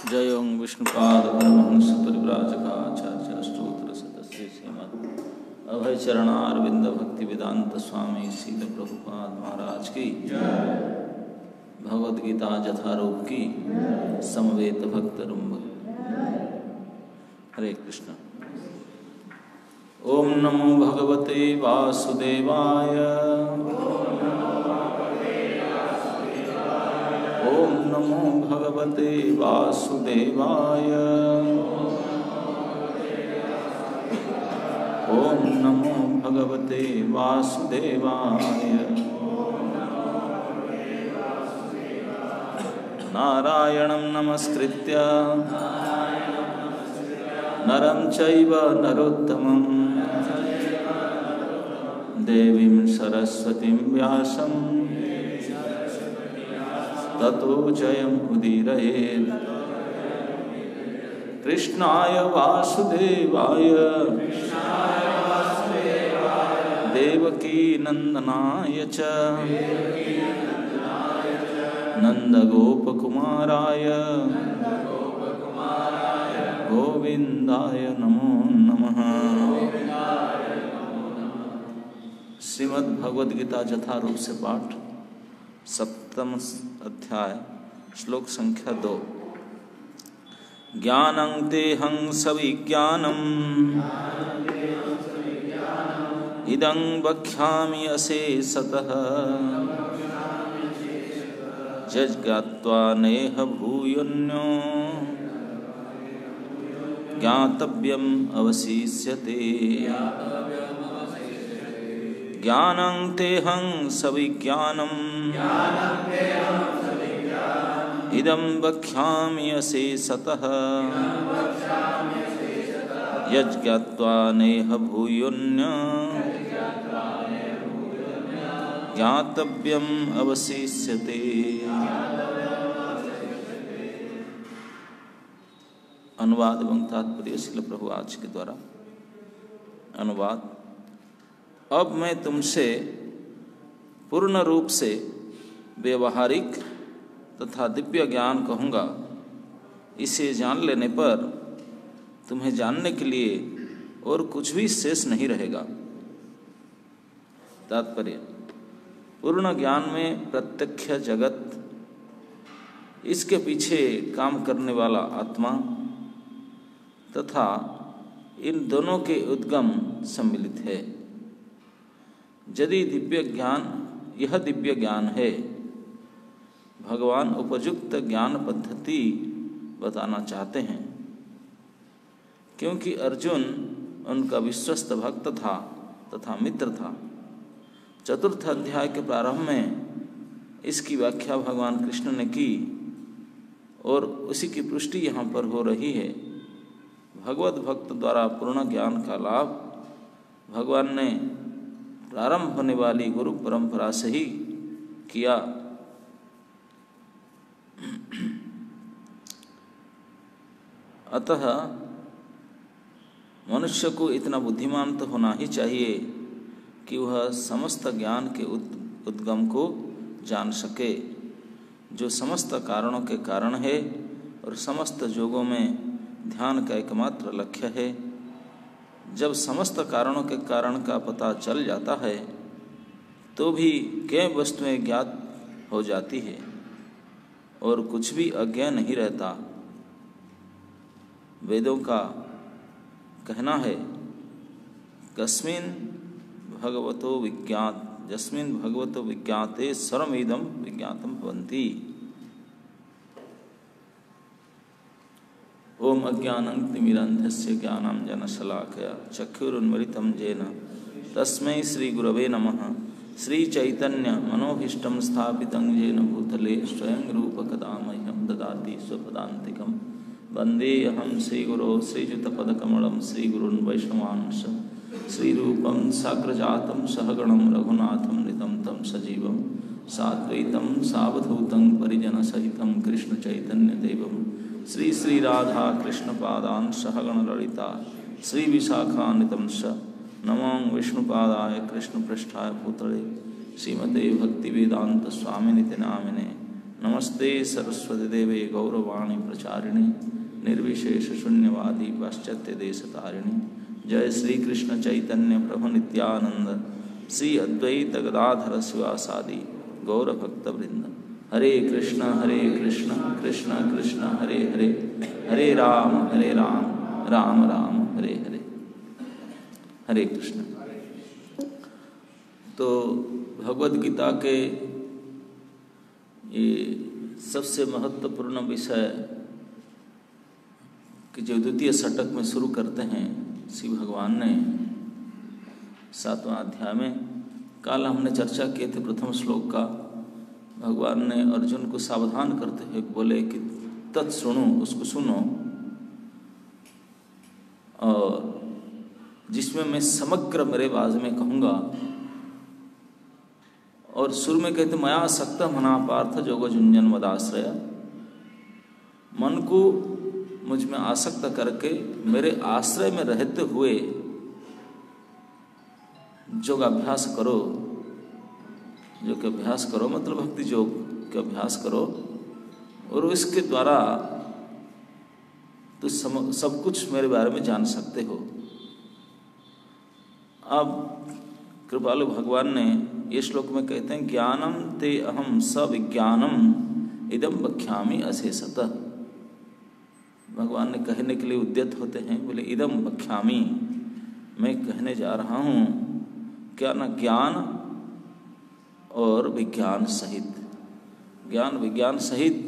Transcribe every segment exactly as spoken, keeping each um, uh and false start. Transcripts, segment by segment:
जय ओं विष्णुपाद परमहंस परिव्राजकाचार्य स्तोत्र सदस्य श्रीमद् अभय चरणारविंद भक्ति वेदांत स्वामी श्रील प्रभुपाद महाराज की भगवद गीता जथारूप की समवेत भक्त रुंभ। हरे कृष्ण। ओम नमो भगवते वासुदेवाय। ओम नमो भगवते वासुदेवाय। ओम नमो भगवते वासुदेवाय। नारायणं नमस्कृत्य नरं चैव नरोत्तमं देवीं सरस्वतीं व्यासं ततो जयम् उदीरयेत्। कृष्णाय वासुदेवाय देवकी नंदनाय च नंदगोपकुमाराय गोविंदाय नमो नमः। श्रीमद् भगवद गीता यथारूप से पाठ सप्तम अध्याय श्लोक संख्या दो। ज्ञानं तेहं सविज्ञानम् इदं वक्ष्यामि अशेषतः यज्ञात्वा नेह भूयोऽन्यो ज्ञातव्यम् अवशिष्यते। ज्ञानं तेहं सविज्ञानम् इदं वक्ष्यामि अशेषतः यज्ञात्वा नेह भूयोऽन्यो ज्ञातव्यम् अवशिष्यते। अनुवाद एवं तात्पर्य श्रील प्रभुपाद के द्वारा। अनुवाद। अब मैं तुमसे पूर्ण रूप से व्यवहारिक तथा दिव्य ज्ञान कहूँगा। इसे जान लेने पर तुम्हें जानने के लिए और कुछ भी शेष नहीं रहेगा। तात्पर्य। पूर्ण ज्ञान में प्रत्यक्ष जगत, इसके पीछे काम करने वाला आत्मा तथा इन दोनों के उद्गम सम्मिलित है। यदि दिव्य ज्ञान यह दिव्य ज्ञान है, भगवान उपयुक्त ज्ञान पद्धति बताना चाहते हैं, क्योंकि अर्जुन उनका विश्वस्त भक्त था तथा मित्र था। चतुर्थ अध्याय के प्रारंभ में इसकी व्याख्या भगवान कृष्ण ने की और उसी की पुष्टि यहाँ पर हो रही है। भगवत भक्त द्वारा पूर्ण ज्ञान का लाभ भगवान ने प्रारंभ होने वाली गुरु परंपरा से ही किया। अतः मनुष्य को इतना बुद्धिमान तो होना ही चाहिए कि वह समस्त ज्ञान के उद्गम को जान सके, जो समस्त कारणों के कारण है और समस्त योगों में ध्यान का एकमात्र लक्ष्य है। जब समस्त कारणों के कारण का पता चल जाता है तो भी कई वस्तुएं ज्ञात हो जाती है और कुछ भी अज्ञा नहीं रहता। वेदों का कहना है, कस्मिन् भगवतो विज्ञात यस्मिन् भगवतो विज्ञाते सर्वमिदं विज्ञातं भवन्ति। ओम अज्ञानं तिमिरन्धस्य ज्ञानाञ्जनशलाकया चक्षुरुन्मिलितं येन तस्मै श्रीगुरवे नमः। श्रीचैतन्य मनोभीष्टं स्थापितं येन भूतले स्वयं रूप कदा मह्यं ददाति स्वपदान्तिकं। वन्देऽहं श्रीगुरो श्रीयुतपदकमलं श्रीगुरून् वैष्णवांश श्रीरूपं साग्रजातं सहगणं रघुनाथं नितं तं सजीवं साद्वैतं सावधूतं परिजनसहितं कृष्णचैतन्यदेवं श्री श्री राधा कृष्णपादान् सहगण ललिता श्री विशाखान्वितं स नमो विष्णुपादाय कृष्णपृष्ठाय भूतले श्रीमते भक्तिवेदांत स्वामिनिति नामिने नमस्ते सरस्वती देवे गौरवाणी प्रचारिणे निर्विशेष शून्यवादी पाश्चात्य देश तारिणी। जय श्री कृष्ण चैतन्य प्रभु नित्यानंद श्री अद्वैत गदाधर शिवासादि गौर भक्त वृंद। हरे कृष्ण हरे कृष्ण कृष्ण कृष्ण हरे हरे, हरे राम हरे राम राम राम हरे हरे। हरे कृष्ण। तो भगवद गीता के ये सबसे महत्वपूर्ण विषय कि जो द्वितीय षटक में शुरू करते हैं श्री भगवान ने सातवां अध्याय में। कल हमने चर्चा किए थे प्रथम श्लोक का। भगवान ने अर्जुन को सावधान करते हुए बोले कि तत् सुनो, उसको सुनो, और जिसमें मैं समग्र मेरे बाज में कहूँगा। और सुर में कहते मया सक्त मना पार्थ जोगो झुंझन मदाश्रय। मन को मुझ में आसक्त करके मेरे आश्रय में रहते हुए योग अभ्यास करो। जो कि अभ्यास करो मतलब भक्ति योग के अभ्यास करो, और इसके द्वारा तो सम, सब कुछ मेरे बारे में जान सकते हो। अब कृपालु भगवान ने ये श्लोक में कहते हैं ज्ञानम ते अहम सविज्ञानम इदम बख्यामि अशेषतः। भगवान ने कहने के लिए उद्यत होते हैं, बोले इदम बख्यामि, मैं कहने जा रहा हूँ क्या ना ज्ञान और विज्ञान सहित, ज्ञान विज्ञान सहित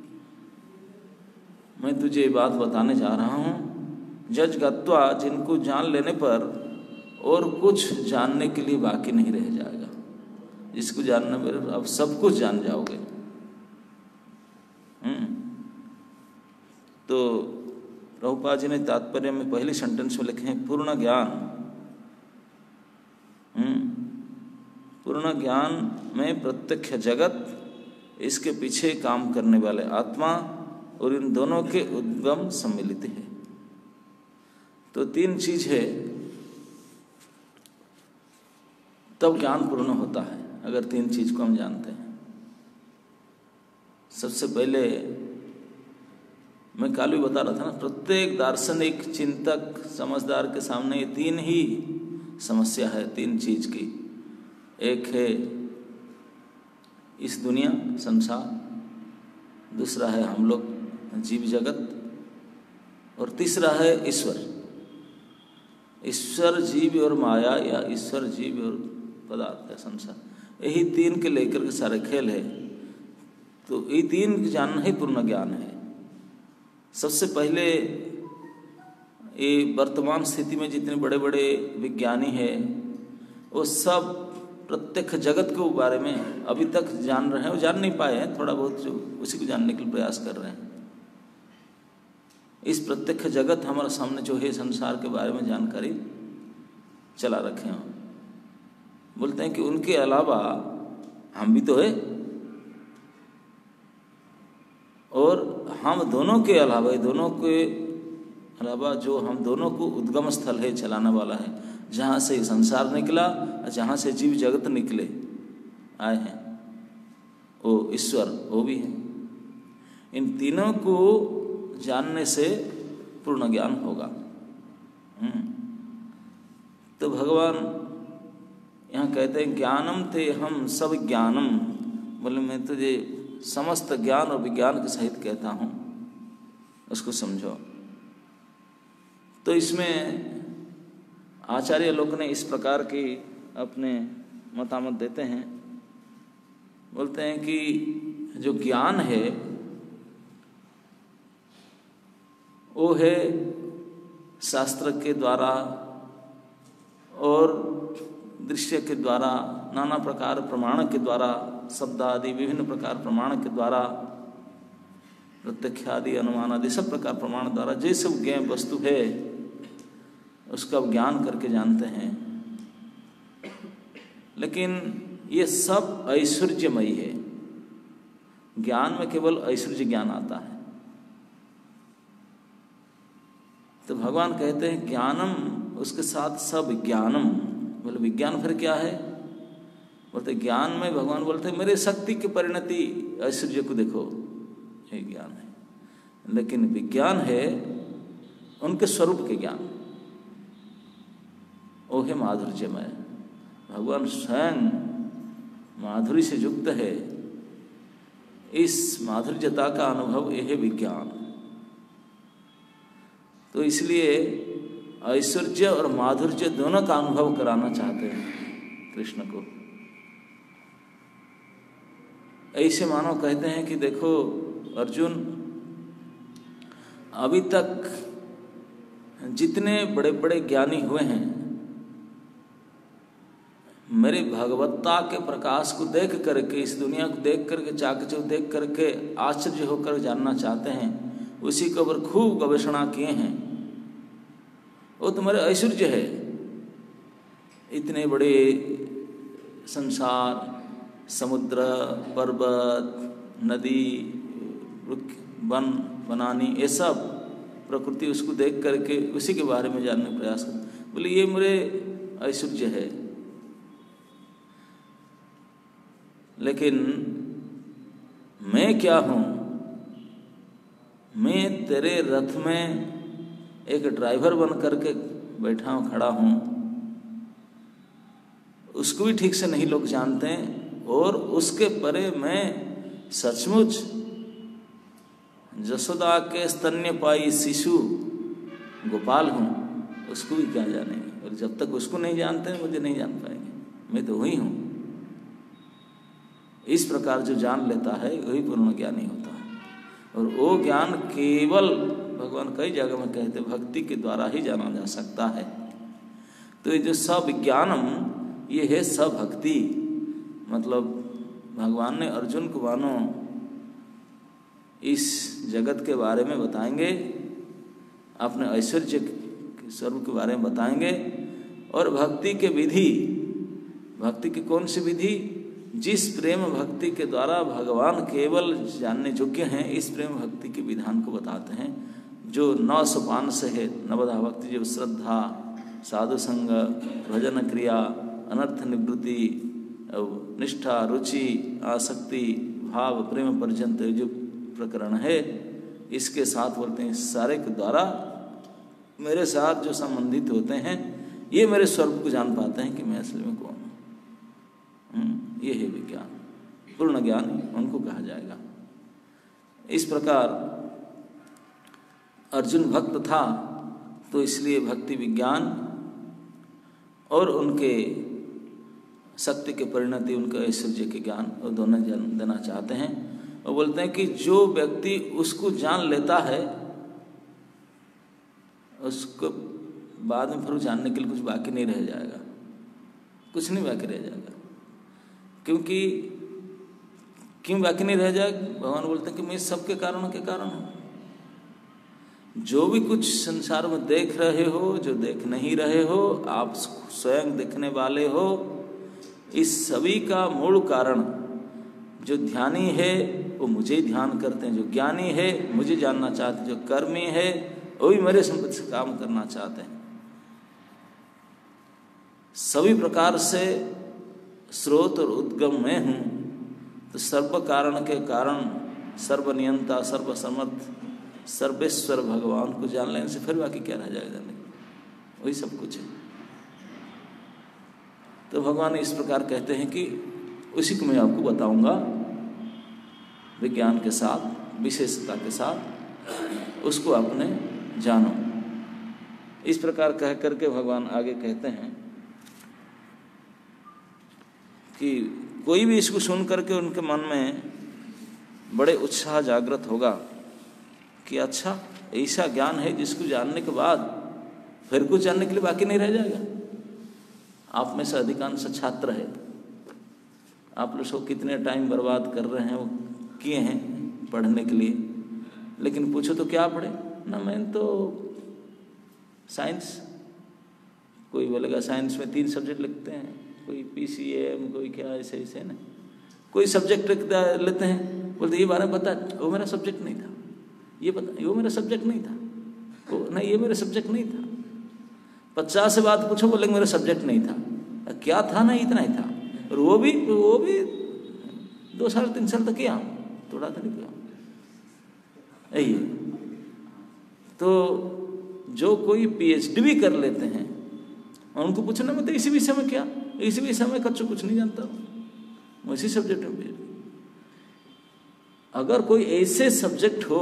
मैं तुझे ये बात बताने जा रहा हूँ। जज गत्वा, जिनको जान लेने पर और कुछ जानने के लिए बाकी नहीं रह जाएगा। जिसको जानने पर अब सब कुछ जान जाओगे। हम्म तो प्रभुपाद जी ने तात्पर्य में पहले सेंटेंस में लिखे हैं पूर्ण ज्ञान। हम्म पूर्ण ज्ञान में प्रत्यक्ष जगत, इसके पीछे काम करने वाले आत्मा, और इन दोनों के उद्गम सम्मिलित है। तो तीन चीज है, तब ज्ञान पूर्ण होता है अगर तीन चीज को हम जानते हैं। सबसे पहले मैं काल भी बता रहा था ना, प्रत्येक दार्शनिक चिंतक समझदार के सामने ये तीन ही समस्या है, तीन चीज की। एक है इस दुनिया संसार, दूसरा है हम लोग जीव जगत, और तीसरा है ईश्वर। ईश्वर जीव और माया, या ईश्वर जीव और पदार्थ या संसार, यही तीन के लेकर के सारे खेल है। तो ये तीन जानना ही पूर्ण ज्ञान है। सबसे पहले ये वर्तमान स्थिति में जितने बड़े बड़े विज्ञानी हैं वो सब प्रत्यक्ष जगत के बारे में अभी तक जान रहे हैं, वो जान नहीं पाए हैं, थोड़ा बहुत जो उसी को जानने के लिए प्रयास कर रहे हैं। इस प्रत्यक्ष जगत हमारे सामने जो है संसार के बारे में जानकारी चला रखे हैं। बोलते हैं कि उनके अलावा हम भी तो है, और हम दोनों के अलावा, दोनों के अलावा जो हम दोनों को उद्गम स्थल है, चलाने वाला है, जहाँ से संसार निकला, जहाँ से जीव जगत निकले आए हैं, वो ईश्वर, वो भी है। इन तीनों को जानने से पूर्ण ज्ञान होगा। तो भगवान यहाँ कहते हैं ज्ञानम ते हम सब ज्ञानम, बोले मैं तुझे समस्त ज्ञान और विज्ञान के सहित कहता हूँ, उसको समझो। तो इसमें आचार्य लोग ने इस प्रकार की अपने मतामत देते हैं। बोलते हैं कि जो ज्ञान है वो है शास्त्र के द्वारा और दृश्य के द्वारा, नाना प्रकार प्रमाण के द्वारा, शब्द आदि विभिन्न प्रकार प्रमाण के द्वारा, प्रत्यक्ष आदि अनुमान आदि सब प्रकार प्रमाण द्वारा जो सब ज्ञेय वस्तु है उसका ज्ञान करके जानते हैं। लेकिन ये सब ऐश्वर्यमयी है। ज्ञान में केवल ऐश्वर्य ज्ञान आता है। तो भगवान कहते हैं ज्ञानम, उसके साथ सब ज्ञानम। बोले विज्ञान फिर क्या है? बोलते ज्ञान में भगवान बोलते मेरे शक्ति की परिणति ऐश्वर्य को देखो, ये ज्ञान है। लेकिन विज्ञान है उनके स्वरूप के ज्ञान, वो है माधुर्यमय। भगवान स्वयं माधुरी से युक्त है, इस माधुर्यता का अनुभव यह है विज्ञान। तो इसलिए ऐश्वर्य और माधुर्य दोनों का अनुभव कराना चाहते हैं कृष्ण को। ऐसे मानो कहते हैं कि देखो अर्जुन, अभी तक जितने बड़े बड़े ज्ञानी हुए हैं मेरे भगवत्ता के प्रकाश को देख करके, इस दुनिया को देख करके, चाकचौक देख करके आश्चर्य होकर जानना चाहते हैं, उसी के ऊपर खूब गवेषणा किए हैं। वो तुम्हारे ऐश्वर्य है, इतने बड़े संसार, समुद्र, पर्वत, नदी, वन बनानी, ये सब प्रकृति, उसको देख करके उसी के बारे में जानने का प्रयास कर। बोले ये मेरे ऐश्वर्य है। लेकिन मैं क्या हूँ? मैं तेरे रथ में एक ड्राइवर बन करके बैठा हूँ, खड़ा हूँ, उसको भी ठीक से नहीं लोग जानते हैं। और उसके परे मैं सचमुच जसोदा के स्तन्यपायी शिशु गोपाल हूँ, उसको भी क्या जानेंगे। और जब तक उसको नहीं जानते हैं मुझे नहीं जान पाएंगे, मैं तो वही हूँ। इस प्रकार जो जान लेता है वही पूर्ण ज्ञानी होता है। और वो ज्ञान केवल भगवान कई जगह में कहते भक्ति के द्वारा ही जाना जा सकता है। तो ये जो सविज्ञानम, ये है सभक्ति। मतलब भगवान ने अर्जुन को मानो इस जगत के बारे में बताएंगे, अपने ऐश्वर्य के स्वरूप के बारे में बताएंगे, और भक्ति के विधि, भक्ति की कौन सी विधि? जिस प्रेम भक्ति के द्वारा भगवान केवल जानने योग्य हैं, इस प्रेम भक्ति के विधान को बताते हैं, जो नौ सोपान से है। नवधा भक्ति जो श्रद्धा, साधु संग, भजन क्रिया, अनर्थ निवृत्ति, निष्ठा, रुचि, आसक्ति, भाव, प्रेम पर्यंत जो प्रकरण है, इसके साथ बोलते हैं सारे के द्वारा मेरे साथ जो संबंधित होते हैं ये मेरे स्वरूप को जान पाते हैं कि मैं असली में कौन हूँ। ये है विज्ञान, पूर्ण ज्ञान उनको कहा जाएगा। इस प्रकार अर्जुन भक्त था, तो इसलिए भक्ति विज्ञान और उनके शक्ति के परिणति, उनके ऐश्वर्य के ज्ञान और दोनों जान देना चाहते हैं। और बोलते हैं कि जो व्यक्ति उसको जान लेता है उसको बाद में फिर जानने के लिए कुछ बाकी नहीं रह जाएगा, कुछ नहीं बाकी रह जाएगा। क्योंकि क्यों बाकी नहीं रह जाएगा? भगवान बोलते हैं कि मैं सबके कारणों के कारण हूँ। जो भी कुछ संसार में देख रहे हो, जो देख नहीं रहे हो, आप स्वयं देखने वाले हो, इस सभी का मूल कारण जो ध्यानी है वो मुझे ध्यान करते हैं, जो ज्ञानी है मुझे जानना चाहते हैं, जो कर्मी है वो भी मेरे संपत्ति से काम करना चाहते हैं। सभी प्रकार से स्रोत और उद्गम मैं हूँ। तो सर्व कारण के कारण, सर्वनियंता, सर्वसमर्थ, सर्वेश्वर भगवान को जान लेने से फिर बाकी क्या रह जाएगा? नहीं, वही सब कुछ है। तो भगवान इस प्रकार कहते हैं कि उसी को मैं आपको बताऊंगा विज्ञान के साथ, विशेषता के साथ, उसको आपने जानो। इस प्रकार कह करके भगवान आगे कहते हैं कि कोई भी इसको सुन करके उनके मन में बड़े उत्साह जागृत होगा कि अच्छा ऐसा ज्ञान है जिसको जानने के बाद फिर कुछ जानने के लिए बाकी नहीं रह जाएगा। आप में से अधिकांश छात्र है, आप लोग कितने टाइम बर्बाद कर रहे हैं, वो किए हैं पढ़ने के लिए, लेकिन पूछो तो क्या पढ़े ना? मैं तो साइंस, कोई बोलेगा साइंस में तीन सब्जेक्ट लिखते हैं, कोई पीसीएम, कोई क्या, ऐसे ऐसे ना, कोई सब्जेक्ट लेते हैं, बोलते ये बारे में पता है, वो मेरा सब्जेक्ट नहीं था, ये पता, वो मेरा सब्जेक्ट नहीं था, वो नहीं, ये मेरा सब्जेक्ट नहीं था। पचास से बात पूछो, बोलेंगे मेरा सब्जेक्ट नहीं था। क्या था? ना इतना ही था। और वो भी वो भी दो साल तीन साल तक किया, थोड़ा तो नहीं किया। यही है। तो जो कोई पीएचडी भी कर लेते हैं और उनको पूछना मतलब इसी विषय में क्या, इसी विषय में कच्चू कुछ नहीं जानता, मैं इसी सब्जेक्ट में पीएचडी। अगर कोई ऐसे सब्जेक्ट हो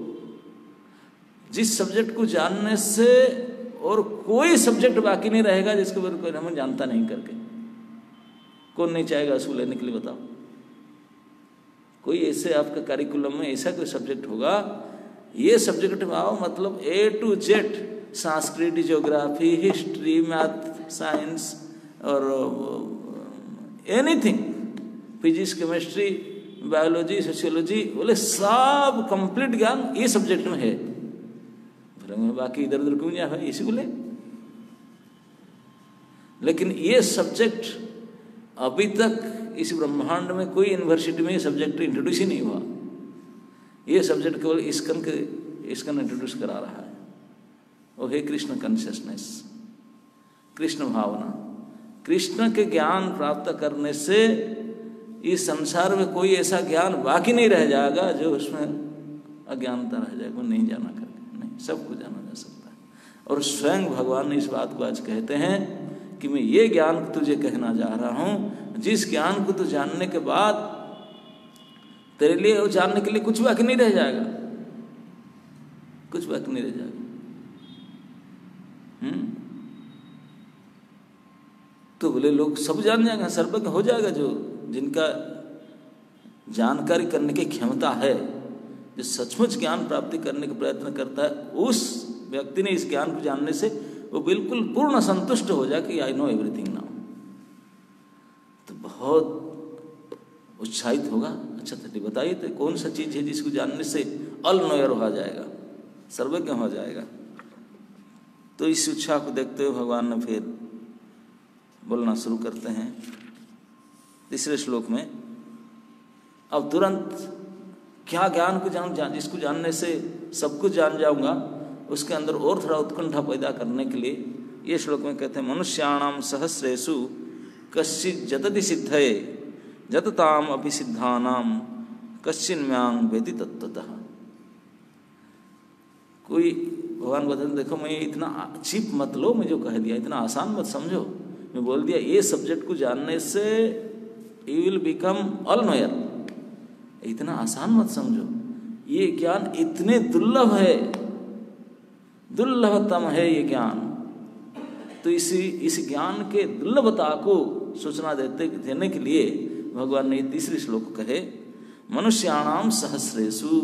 जिस सब्जेक्ट को जानने से और कोई सब्जेक्ट बाकी नहीं रहेगा जिसके बारे में हमें जानता नहीं करके, कौन नहीं चाहेगा उसको लेने के लिए, बताओ। कोई ऐसे आपका करिकुलम में ऐसा कोई सब्जेक्ट होगा, ये सब्जेक्ट में आओ मतलब A to Z, Sanskrit, geography, history, math, science और anything, physics, chemistry, biology, sociology, बोले सब कंप्लीट ज्ञान ये सब्जेक्ट में है, बाकी इधर उधर क्यों जाए, इसी को ले। लेकिन ये सब्जेक्ट अभी तक इस ब्रह्मांड में कोई यूनिवर्सिटी में ये सब्जेक्ट इंट्रोड्यूस ही नहीं हुआ। ये सब्जेक्ट केवल इस्कन के इस्कन इंट्रोड्यूस करा रहा है। वो है कृष्ण कॉन्शियसनेस, कृष्ण भावना। कृष्ण के ज्ञान प्राप्त करने से इस संसार में कोई ऐसा ज्ञान बाकी नहीं रह जाएगा जो उसमें अज्ञानता रह जाएगा, नहीं जाना करके, नहीं, सबको जाना जा सकता है। और स्वयं भगवान ने इस बात को आज कहते हैं कि मैं ये ज्ञान तुझे कहना जा रहा हूँ, जिस ज्ञान को तू जानने के बाद तेरे लिए वो जानने के लिए कुछ बाकी नहीं रह जाएगा, कुछ बाकी नहीं रह जाएगा। हम्म तो बोले लोग सब जान जाएंगे, सर्वज्ञ हो जाएगा। जो जिनका जानकारी करने की क्षमता है, जो सचमुच ज्ञान प्राप्ति करने का प्रयत्न करता है, उस व्यक्ति ने इस ज्ञान को जानने से वो बिल्कुल पूर्ण संतुष्ट हो जाए कि आई नो एवरीथिंग नाउ, तो बहुत उत्साहित होगा। अच्छा तो बताइए तो कौन सा चीज है जिसको जानने से अल नोयर हो जाएगा, सर्वज्ञ हो जाएगा। तो इस उत्साह को देखते हुए भगवान ने फिर बोलना शुरू करते हैं तीसरे श्लोक में। अब तुरंत क्या ज्ञान को जान, जान जिसको जानने से सब कुछ जान जाऊंगा, उसके अंदर और थोड़ा उत्कंठा पैदा करने के लिए ये श्लोक में कहते हैं, मनुष्याणाम सहस्रेषु कश्चित् जतति सिद्धये जतताम अपि सिद्धानाम कश्चिन्म्यांग वेति तत्त्वतः। कोई भगवान बताते हैं, देखो मैं इतना चीप मत लो, मैं जो कह दिया इतना आसान मत समझो, मैं बोल दिया ये सब्जेक्ट को जानने से you will become all knower, इतना आसान मत समझो। ये ज्ञान इतने दुर्लभ है, दुर्लभतम है ये ज्ञान। तो इसी इस ज्ञान के दुर्लभता को सूचना देते देने के लिए भगवान ने तीसरे श्लोक कहे, मनुष्याणाम सहस्रेषु।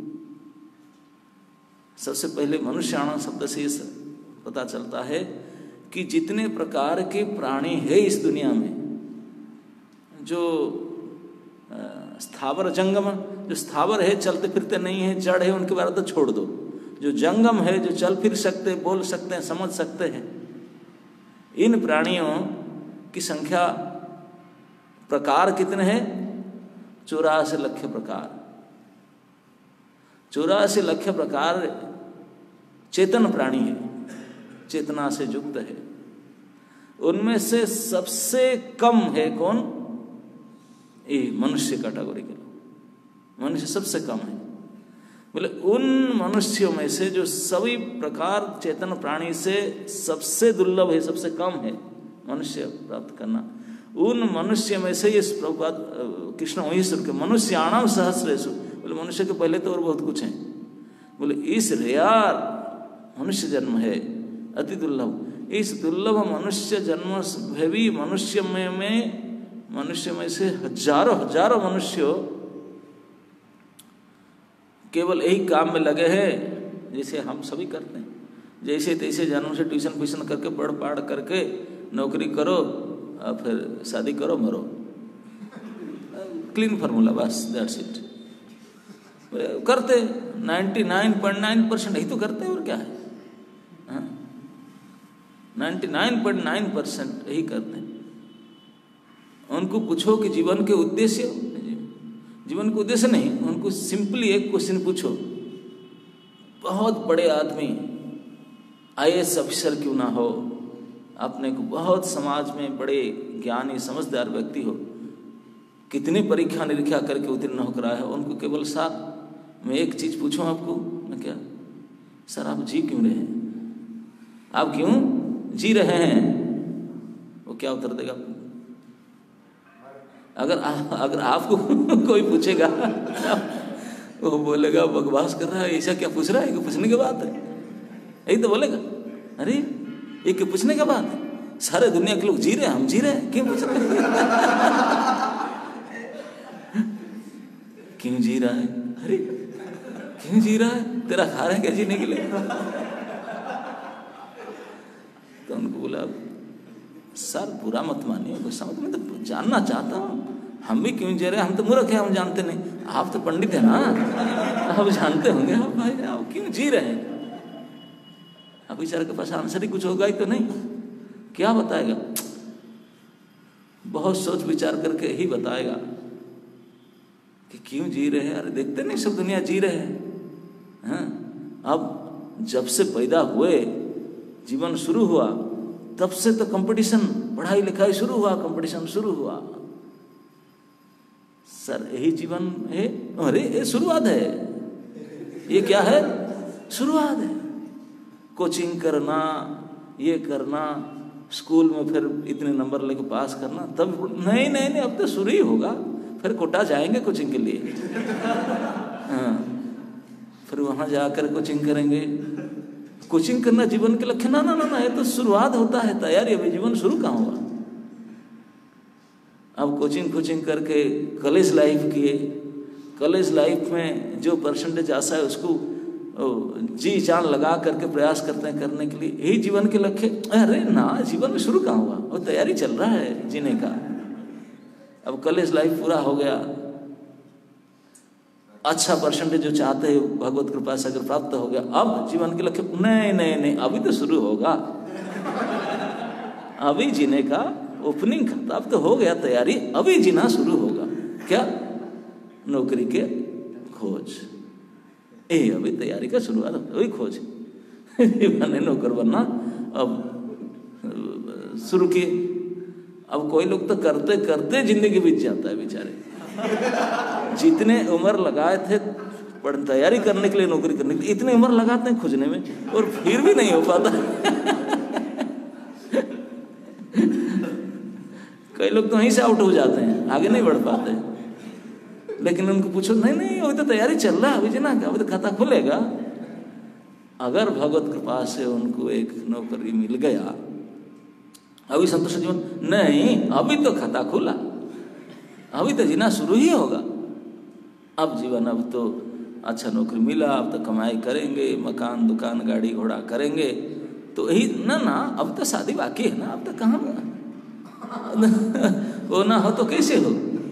सबसे पहले मनुष्याणाम शब्द से पता चलता है कि जितने प्रकार के प्राणी है इस दुनिया में, जो स्थावर जंगम, जो स्थावर है चलते फिरते नहीं है, जड़ है, उनके बारे में तो छोड़ दो। जो जंगम है, जो चल फिर सकते, बोल सकते हैं, समझ सकते हैं, इन प्राणियों की संख्या प्रकार कितने हैं? चौरासी लक्ष प्रकार। चौरासी लक्ष प्रकार चेतन प्राणी है, चेतना से युक्त है। उनमें से सबसे कम है कौन? ये मनुष्य कैटेगरी के लोग, मनुष्य सबसे कम है। बोले उन मनुष्यों में से जो सभी प्रकार चेतन प्राणी से सबसे दुर्लभ है, सबसे कम है मनुष्य प्राप्त करना, उन मनुष्य में से ये प्रभुपाद कृष्ण वही सुन के मनुष्याणाम सहस्रेषु, बोले मनुष्य के पहले तो और बहुत कुछ है। बोले इस रेयर मनुष्य जन्म है, अति दुर्लभ। इस दुर्लभ मनुष्य जन्म भी मनुष्य में, में मनुष्य में से हजारों हजारों मनुष्य केवल यही काम में लगे हैं जैसे हम सभी करते हैं। जैसे तैसे जन्म से ट्यूशन फ्यूशन करके पढ़ पाढ़ करके नौकरी करो और फिर शादी करो, मरो, क्लीन फार्मूला, बस दैट्स इट। करते ninety nine point nine percent यही तो करते हैं, और क्या है, ninety nine point nine percent यही करते हैं। उनको पूछो कि जीवन के उद्देश्य, जीवन के उद्देश्य नहीं, उनको सिंपली एक क्वेश्चन पूछो, बहुत बड़े आदमी आई ए एस ऑफिसर क्यों ना हो, अपने को बहुत समाज में बड़े ज्ञानी समझदार व्यक्ति हो, कितनी परीक्षा निरीक्षा करके उत्तीर्ण होकर आए हो, उनको केवल सर मैं एक चीज़ पूछूं आपको, मैं क्या सर आप जी क्यों रहे हैं, आप क्यों जी रहे हैं, वो क्या उत्तर देगा? अगर आ, अगर आपको कोई पूछेगा वो बोलेगा बकवास कर रहा है, ऐसा क्या पूछ रहा है, कि पूछने की बात है, यही तो बोलेगा। अरे ये क्या पूछने की बात है, सारे दुनिया के लोग जी रहे हैं, हम जी रहे हैं, क्यों पूछ रहे हैं? क्यों जी रहा है, अरे क्यों जी रहा है, तेरा खा रहे हैं क्या जीने के लिए? तो उनको बोला सर बुरा मत मानिए, गुस्सा मत, मैं तो जानना चाहता हूँ हम भी क्यों जी रहे हैं, हम तो मूर्ख हैं, हम जानते नहीं, आप तो पंडित हैं ना, आप जानते होंगे, आप भाई आप क्यों जी रहे हैं? अब बेचारे के पास आंसर ही कुछ होगा ही तो नहीं, क्या बताएगा? बहुत सोच विचार करके ही बताएगा कि क्यों जी रहे हैं। अरे देखते नहीं सब दुनिया जी रहे हैं, हाँ? अब जब से पैदा हुए जीवन शुरू हुआ तब से तो कंपटीशन, पढ़ाई लिखाई शुरू हुआ, कंपटीशन शुरू हुआ, सर यही जीवन है, अरे ये शुरुआत है, ये क्या है, शुरुआत है। कोचिंग करना, ये करना, स्कूल में फिर इतने नंबर लेके पास करना, तब नहीं नहीं नहीं अब तो शुरू ही होगा, फिर कोटा जाएंगे कोचिंग के लिए, हाँ फिर वहाँ जाकर कोचिंग करेंगे। कोचिंग करना जीवन के लक्ष्य, ना ना ना ना ये तो शुरुआत होता है, तैयारी, अभी जीवन शुरू कहाँ हुआ। अब कोचिंग कोचिंग करके कॉलेज लाइफ किए, कॉलेज लाइफ में जो परसेंटेज आशा है उसको जी जान लगा करके प्रयास करते हैं करने के लिए, यही जीवन के लक्ष्य। अरे ना जीवन में शुरू कहाँ हुआ, और तैयारी चल रहा है जीने का। अब कॉलेज लाइफ पूरा हो गया, अच्छा परसेंटेज जो चाहते हैं भगवत कृपा से अगर प्राप्त हो गया, अब जीवन के लक्ष्य, नहीं नहीं नहीं अभी तो शुरू होगा, अभी जीने का ओपनिंग का अब तो हो गया तैयारी, अभी जीना शुरू होगा। क्या? नौकरी के खोज, ए अभी तैयारी का शुरुआत, अभी खोज बने नौकर बनना अब शुरू किए। अब कोई लोग तो करते करते जिंदगी बीत जाता है बेचारे, जितने उम्र लगाए थे पढ़ तैयारी करने के लिए, नौकरी करने के लिए, इतने उम्र लगाते हैं खोजने में, और फिर भी नहीं हो पाता। कई लोग तो वहीं से आउट हो जाते हैं, आगे नहीं बढ़ पाते। लेकिन उनको पूछो, नहीं नहीं अभी तो तैयारी चल रहा है, अभी जी ना अभी तो खाता खुलेगा। अगर भगवत कृपा से उनको एक नौकरी मिल गया, अभी संतोष जीवन, नहीं अभी तो खाता खुला, अभी तो जीना शुरू ही होगा। अब जीवन, अब तो अच्छा नौकरी मिला, अब तो कमाई करेंगे, मकान दुकान गाड़ी घोड़ा करेंगे, तो यही ना ना अब तो शादी बाकी है ना, अब तो कहाँ वो ना हो तो कैसे हो।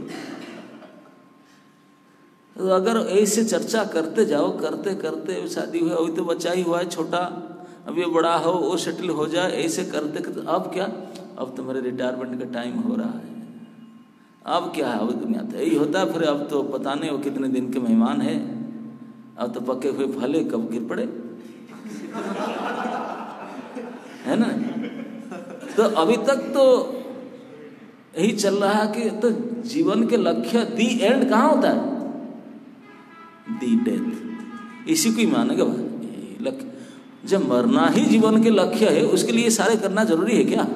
तो अगर ऐसे चर्चा करते जाओ, करते करते शादी हुआ, अभी तो बच्चा ही हुआ है छोटा, अब ये बड़ा हो, वो सेटल हो जाए, ऐसे करते करते अब क्या, अब तो मेरे रिटायरमेंट का टाइम हो रहा है, अब क्या है, अब दुनिया तो यही होता है। फिर अब तो पता नहीं वो कितने दिन के मेहमान है, अब तो पके हुए फले कब गिर पड़े, है ना। तो अभी तक तो यही चल रहा है कि तो जीवन के लक्ष्य दी एंड कहाँ होता है, दी डेथ, इसी को ही मानेगा भाई लक्ष्य। जब मरना ही जीवन के लक्ष्य है, उसके लिए सारे करना जरूरी है क्या?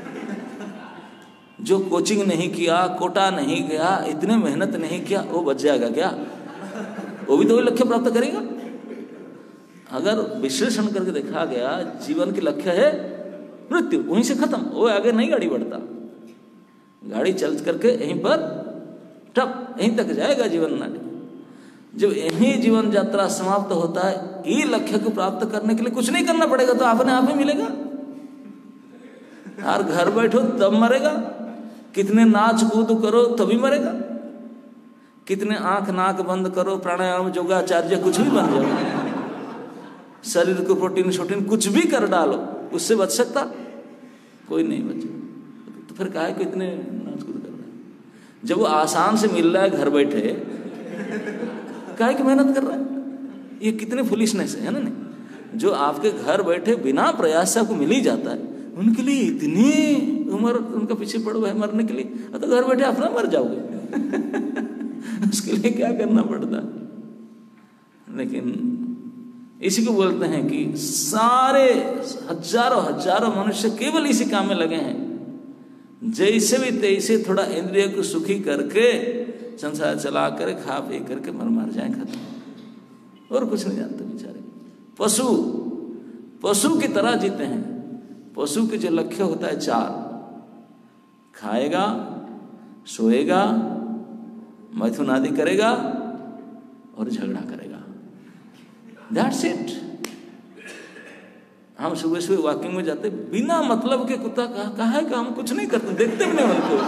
जो कोचिंग नहीं किया, कोटा नहीं गया, इतने मेहनत नहीं किया, वो बच जाएगा क्या? वो भी तो वही लक्ष्य प्राप्त करेगा। अगर विश्लेषण करके देखा गया, जीवन के लक्ष्य है मृत्यु, वहीं से खत्म, वो आगे नहीं गाड़ी बढ़ता, गाड़ी चल करके यहीं पर टप यहीं तक जाएगा जीवन नाटी। जब यही जीवन यात्रा समाप्त होता है, ये लक्ष्य को प्राप्त करने के लिए कुछ नहीं करना पड़ेगा, तो अपने आप ही मिलेगा। यार घर बैठो तब मरेगा, कितने नाच कूद करो तभी मरेगा, कितने आंख नाक बंद करो, प्राणायाम योगाचार्य कुछ भी बन जाओ, शरीर को प्रोटीन शोटीन कुछ भी कर डालो, उससे बच सकता कोई नहीं बचे। तो फिर काहे को इतने नाच कूद कर रहे हैं? जब वो आसान से मिल रहा है घर बैठे, काहे की मेहनत कर रहा है? ये कितने फुलिशनेस है ना। नहीं, जो आपके घर बैठे बिना प्रयास से आपको मिल ही जाता है, उनके लिए इतनी उम्र उनका पीछे पड़ो है मरने के लिए, तो घर बैठे अपना मर जाओगे उसके लिए क्या करना पड़ता। लेकिन इसी को बोलते हैं कि सारे हजारों हजारों मनुष्य केवल इसी काम में लगे हैं, जैसे भी तैसे थोड़ा इंद्रिय को सुखी करके संसार चला कर खा पी करके मर मर जाए, खत्म, और कुछ नहीं जानते बेचारे। पशु पशु की तरह जीते हैं। पशु के जो लक्ष्य होता है चार, खाएगा, सोएगा, मैथुन आदि करेगा और झगड़ा करेगा, दैट्स इट। हम सुबह सुबह वॉकिंग में जाते बिना मतलब के कुत्ता कहा कहा है कि हम कुछ नहीं करते, देखते भी नहीं उनको,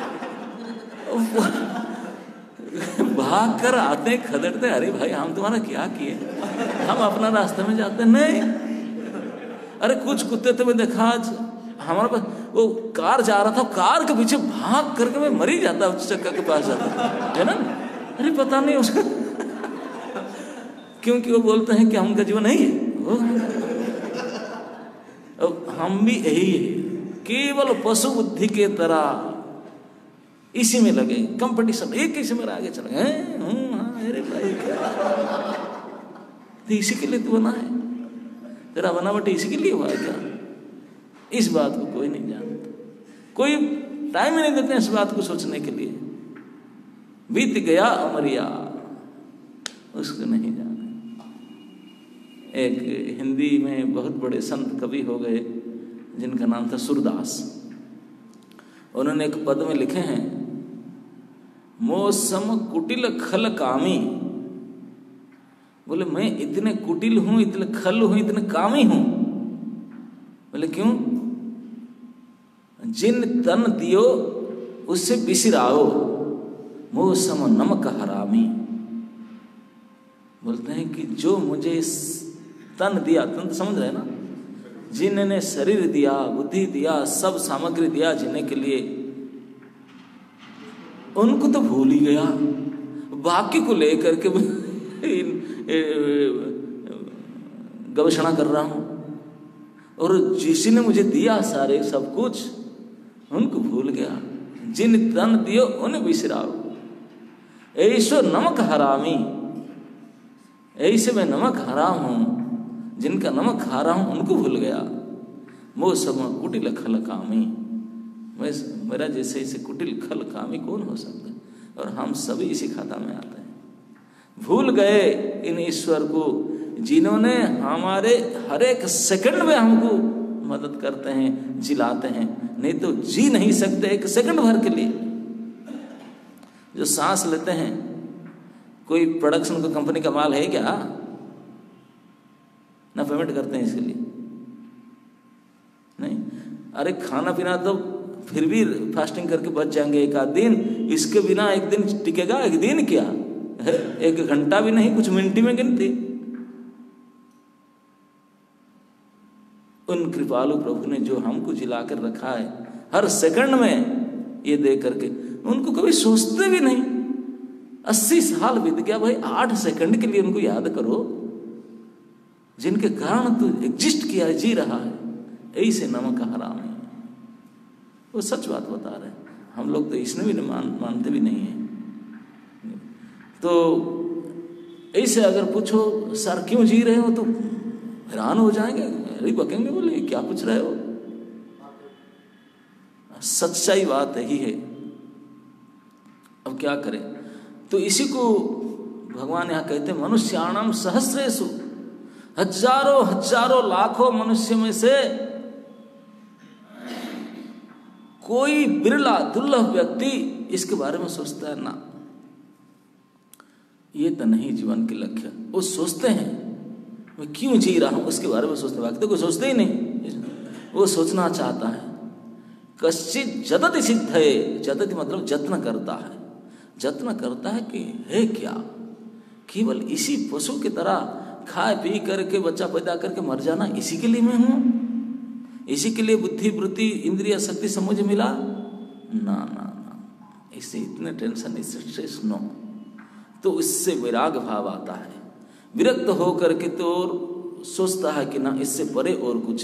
भाग कर आते खदड़ते, अरे भाई हम तुम्हारा क्या किए, हम अपना रास्ते में जाते नहीं। अरे कुछ कुत्ते तो मैं देखा आज हमारे पास, वो कार जा रहा था, कार के पीछे भाग करके मैं मर ही जाता, उस चक्का के पास जाता है ना। अरे पता नहीं उसका क्योंकि वो बोलते हैं कि हमका जीवन नहीं है। हम भी यही है, केवल पशु बुद्धि के तरह इसी में लगे, कंपटीशन, एक किसी में आगे चले गए। अरे भाई क्या, तो इसी के लिए तू बना है, तेरा बनावट इसी के लिए हुआ है क्या? इस बात को कोई नहीं जानता, कोई टाइम ही नहीं देते इस बात को सोचने के लिए। बीत गया अमरिया, उसको नहीं जाना। एक हिंदी में बहुत बड़े संत कवि हो गए जिनका नाम था सूरदास। उन्होंने एक पद में लिखे हैं, मौसम कुटिल खल कामी। बोले मैं इतने कुटिल हूं, इतने खल हूं, इतने कामी हूं। बोले क्यों? जिन तन दियो उससे बिसराओ, मौसम नमक हरामी। बोलते हैं कि जो मुझे तन दिया, तन तो समझ रहे ना, जिन्होंने शरीर दिया, बुद्धि दिया, सब सामग्री दिया जीने के लिए, उनको तो भूल ही गया, बाकी को लेकर के गवेषणा कर रहा हूं। और जिसने मुझे दिया सारे सब कुछ, उनको भूल गया। जिन तन दियो उन्हें बिसराओ, ऐसो नमक हरामी। ऐसे मैं नमक हराम हूं, जिनका नमक हारा हूं उनको भूल गया। मौसम कुटिल खल कामी। मैं मेरा जैसे इसे कुटिल खल कामी कौन हो सकता है? और हम सभी इसी खाता में आते हैं। भूल गए इन ईश्वर को, जिन्होंने हमारे हर एक सेकंड में हमको मदद करते हैं, जिलाते हैं, नहीं तो जी नहीं सकते एक सेकंड भर के लिए। जो सांस लेते हैं, कोई प्रोडक्शन को कंपनी का माल है क्या? ना पेमेंट करते हैं इसके लिए, नहीं। अरे खाना पीना तो फिर भी फास्टिंग करके बच जाएंगे एक आध दिन, इसके बिना एक दिन टिकेगा? एक दिन क्या, एक घंटा भी नहीं, कुछ मिनट में गिनती। उन कृपालु प्रभु ने जो हमको जिला कर रखा है हर सेकंड में, ये दे करके, उनको कभी सोचते भी नहीं। अस्सी साल बीत गया भाई, आठ सेकंड के लिए उनको याद करो, जिनके कारण तू एग्जिस्ट किया है, जी रहा है। ऐसे नमक हराम है, वो सच बात बता रहे हैं। हम लोग तो इसमें भी मान, मानते भी नहीं है। तो ऐसे अगर पूछो सर क्यों जी रहे हो, तो हैरान हो जाएंगे, अरे बकेंगे, बोले क्या पूछ रहे हो। सच्चाई बात यही है। अब क्या करें? तो इसी को भगवान यहाँ कहते हैं, मनुष्याणाम सहस्रेषु, हजारों हजारों लाखों मनुष्य में से कोई बिरला दुर्लभ व्यक्ति इसके बारे में सोचता है ना। ये तो नहीं जीवन के लक्ष्य। वो सोचते हैं मैं क्यों जी रहा हूं, उसके बारे में सोचते, बाकी तो कोई सोचते ही नहीं। वो सोचना चाहता है। कश्चित जदति सिद्ध है, जदति मतलब जत्न करता है, जत्न करता है कि है क्या, केवल इसी पशु की तरह खा पी करके बच्चा पैदा करके मर जाना, इसी के लिए मैं हूं, इसी के लिए बुद्धि वृत्ति इंद्रिय शक्ति सब मुझे मिला। ना ना ना, इससे इतने टेंशन, इससे स्ट्रेस नो। तो इससे वैराग भाव आता है। विरक्त हो करके तो सोचता है कि ना इससे परे और कुछ है,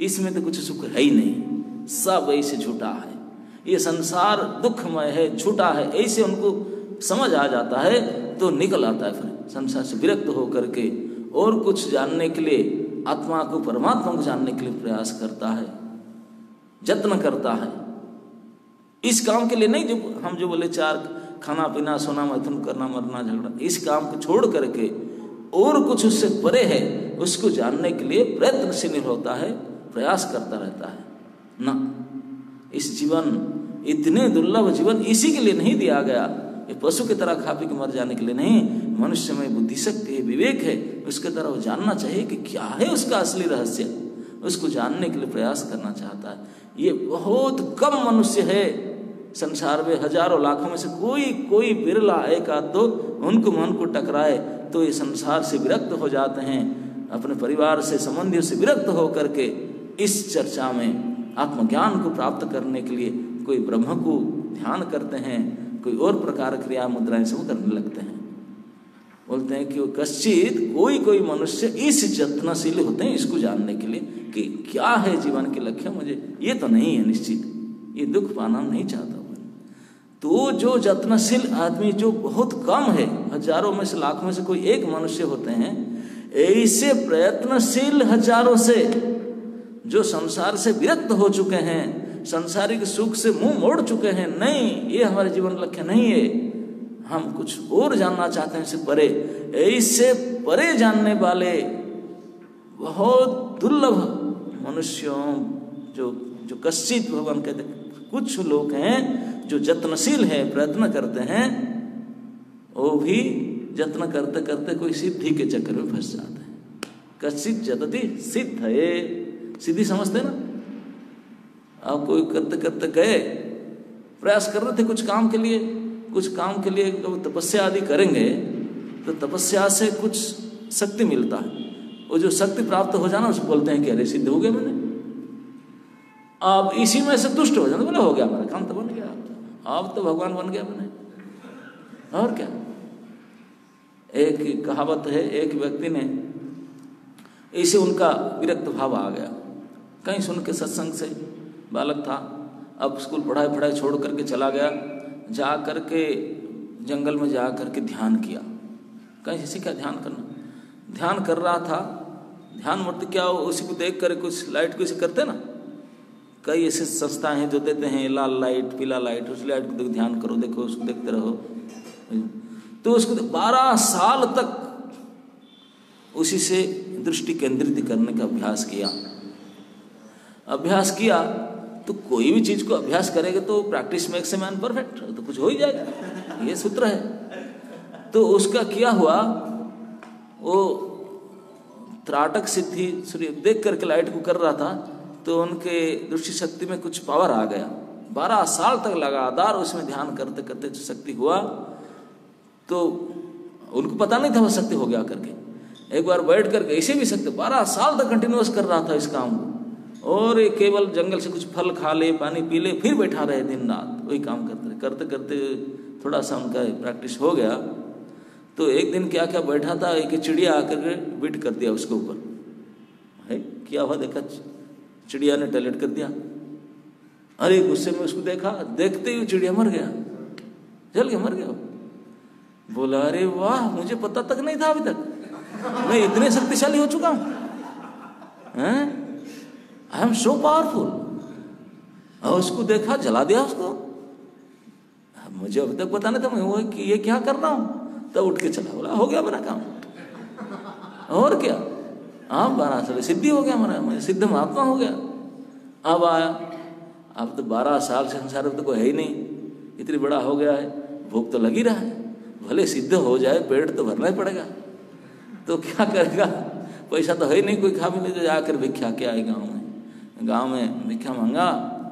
इसमें तो कुछ सुख है ही नहीं, सब ऐसे झूठा है, ये संसार दुखमय है, झूठा है, ऐसे उनको समझ आ जाता है तो निकल आता है फिर संसार से विरक्त होकर के और कुछ जानने के लिए, आत्मा को परमात्मा को जानने के लिए प्रयास करता है, यत्न करता है। इस काम के लिए नहीं जो हम जो बोले चार खाना पीना सोना मैथुन करना मरना झगड़ा, इस काम को छोड़ करके और कुछ उससे परे है उसको जानने के लिए प्रयत्नशील होता है, प्रयास करता रहता है ना। इस जीवन इतने दुर्लभ जीवन इसी के लिए नहीं दिया गया, ये पशु की तरह खा पी के मर जाने के लिए नहीं। मनुष्य में बुद्धि शक्ति है, विवेक है, उसके तरह वो जानना चाहिए कि क्या है उसका असली रहस्य, उसको जानने के लिए प्रयास करना चाहता है। ये बहुत कम मनुष्य है संसार में, हजारों लाखों में से कोई कोई बिरला एक आध दो उनको मन को टकराए तो ये संसार से विरक्त हो जाते हैं, अपने परिवार से संबंधियों से विरक्त हो करके इस चर्चा में आत्मज्ञान को प्राप्त करने के लिए कोई ब्रह्म को ध्यान करते हैं, कोई और प्रकार क्रिया मुद्राएं सब करने लगते हैं। बोलते हैं कि वो कश्चित कोई कोई मनुष्य इस यत्नशील होते हैं इसको जानने के लिए कि क्या है जीवन के लक्ष्य, मुझे ये तो नहीं है निश्चित, ये दुख पाना नहीं चाहता। तो जो यत्नशील आदमी जो बहुत कम है, हजारों में से लाखों में से कोई एक मनुष्य होते हैं, ऐसे प्रयत्नशील हजारों से जो संसार से विरक्त हो चुके हैं, संसारिक सुख से मुंह मोड़ चुके हैं, नहीं ये हमारे जीवन लक्ष्य नहीं है, हम कुछ और जानना चाहते हैं इससे परे, ऐसे परे जानने वाले बहुत दुर्लभ मनुष्यों जो जो कश्चित भगवान कहते कुछ लोग हैं जो यत्नशील है, प्रयत्न करते हैं, वो भी यत्न करते करते कोई सिद्धि के चक्कर में फंस जाते हैं। कश्चित यतति सिद्ध है, सिद्धि समझते ना आप, कोई करते करते गए प्रयास कर रहे थे कुछ काम के लिए, कुछ काम के लिए तपस्या आदि करेंगे तो तपस्या से कुछ शक्ति मिलता है, वो जो शक्ति प्राप्त हो जाना उसको बोलते हैं कि अरे सिद्ध हो गया मैंने, आप इसी में से तुष्ट हो जाते, बोले हो गया हमारा काम तो बन गया, आप तो भगवान बन गया बने। और क्या, एक कहावत है, एक व्यक्ति ने ऐसे उनका विरक्त भाव आ गया, कहीं सुन के सत्संग से, बालक था, अब स्कूल पढ़ाई पढ़ाई छोड़ करके चला गया, जा करके जंगल में जा करके ध्यान किया, कहीं सीखा ध्यान करना, ध्यान कर रहा था, ध्यान मूर्ति क्या हो उसी को देख कर कुछ लाइट को इसे करते ना, कई ऐसे संस्थाएं हैं जो देते हैं लाल लाइट पीला लाइट, उस लाइट को ध्यान करो, देखो उसको देखते रहो, तो उसको बारह साल तक उसी से दृष्टि केंद्रित करने का अभ्यास किया। अभ्यास किया तो कोई भी चीज को अभ्यास करेगा तो practice makes a man perfect, तो कुछ हो ही जाएगा, ये सूत्र है। तो उसका क्या हुआ, वो त्राटक सिद्धि सूर्य देख करके लाइट को कर रहा था तो उनके दृष्टि शक्ति में कुछ पावर आ गया, बारह साल तक लगातार उसमें ध्यान करते करते जो शक्ति हुआ तो उनको पता नहीं था वो शक्ति हो गया करके, एक बार बैठ करके ऐसे भी शक्ति बारह साल तक कंटिन्यूस कर रहा था इस काम को, और ये केवल जंगल से कुछ फल खा ले पानी पी ले फिर बैठा रहे दिन रात वही काम करते करते करते थोड़ा सा उनका प्रैक्टिस हो गया। तो एक दिन क्या क्या बैठा था, एक चिड़िया आकर के बिट कर दिया उसके ऊपर, है क्या हुआ देखा, चिड़िया ने टॉयलेट कर दिया, अरे गुस्से में उसको देखा, देखते ही चिड़िया मर गया, जल गया मर गया। बोला अरे वाह मुझे पता तक नहीं था अभी तक, मैं इतने शक्तिशाली हो चुका हूं, आई एम सो पावरफुल। और उसको देखा जला दिया उसको, मुझे अभी तक पता नहीं था मैं वो कि ये क्या कर रहा हूं, तब तो उठ के चला, बोला हो गया मेरा काम, और क्या आप बारह साल सिद्धि हो गया हमारा, मैं सिद्ध महात्मा हो गया। अब आया, अब तो बारह साल से संसार तो कोई है ही नहीं, इतनी बड़ा हो गया है, भूख तो लगी रहा है, भले सिद्ध हो जाए पेट तो भरना ही पड़ेगा, तो क्या करेगा, पैसा तो है ही नहीं, कोई खा भी नहीं, तो जाकर भिक्षा क्या है गाँव में, गांव में भिक्षा मांगा,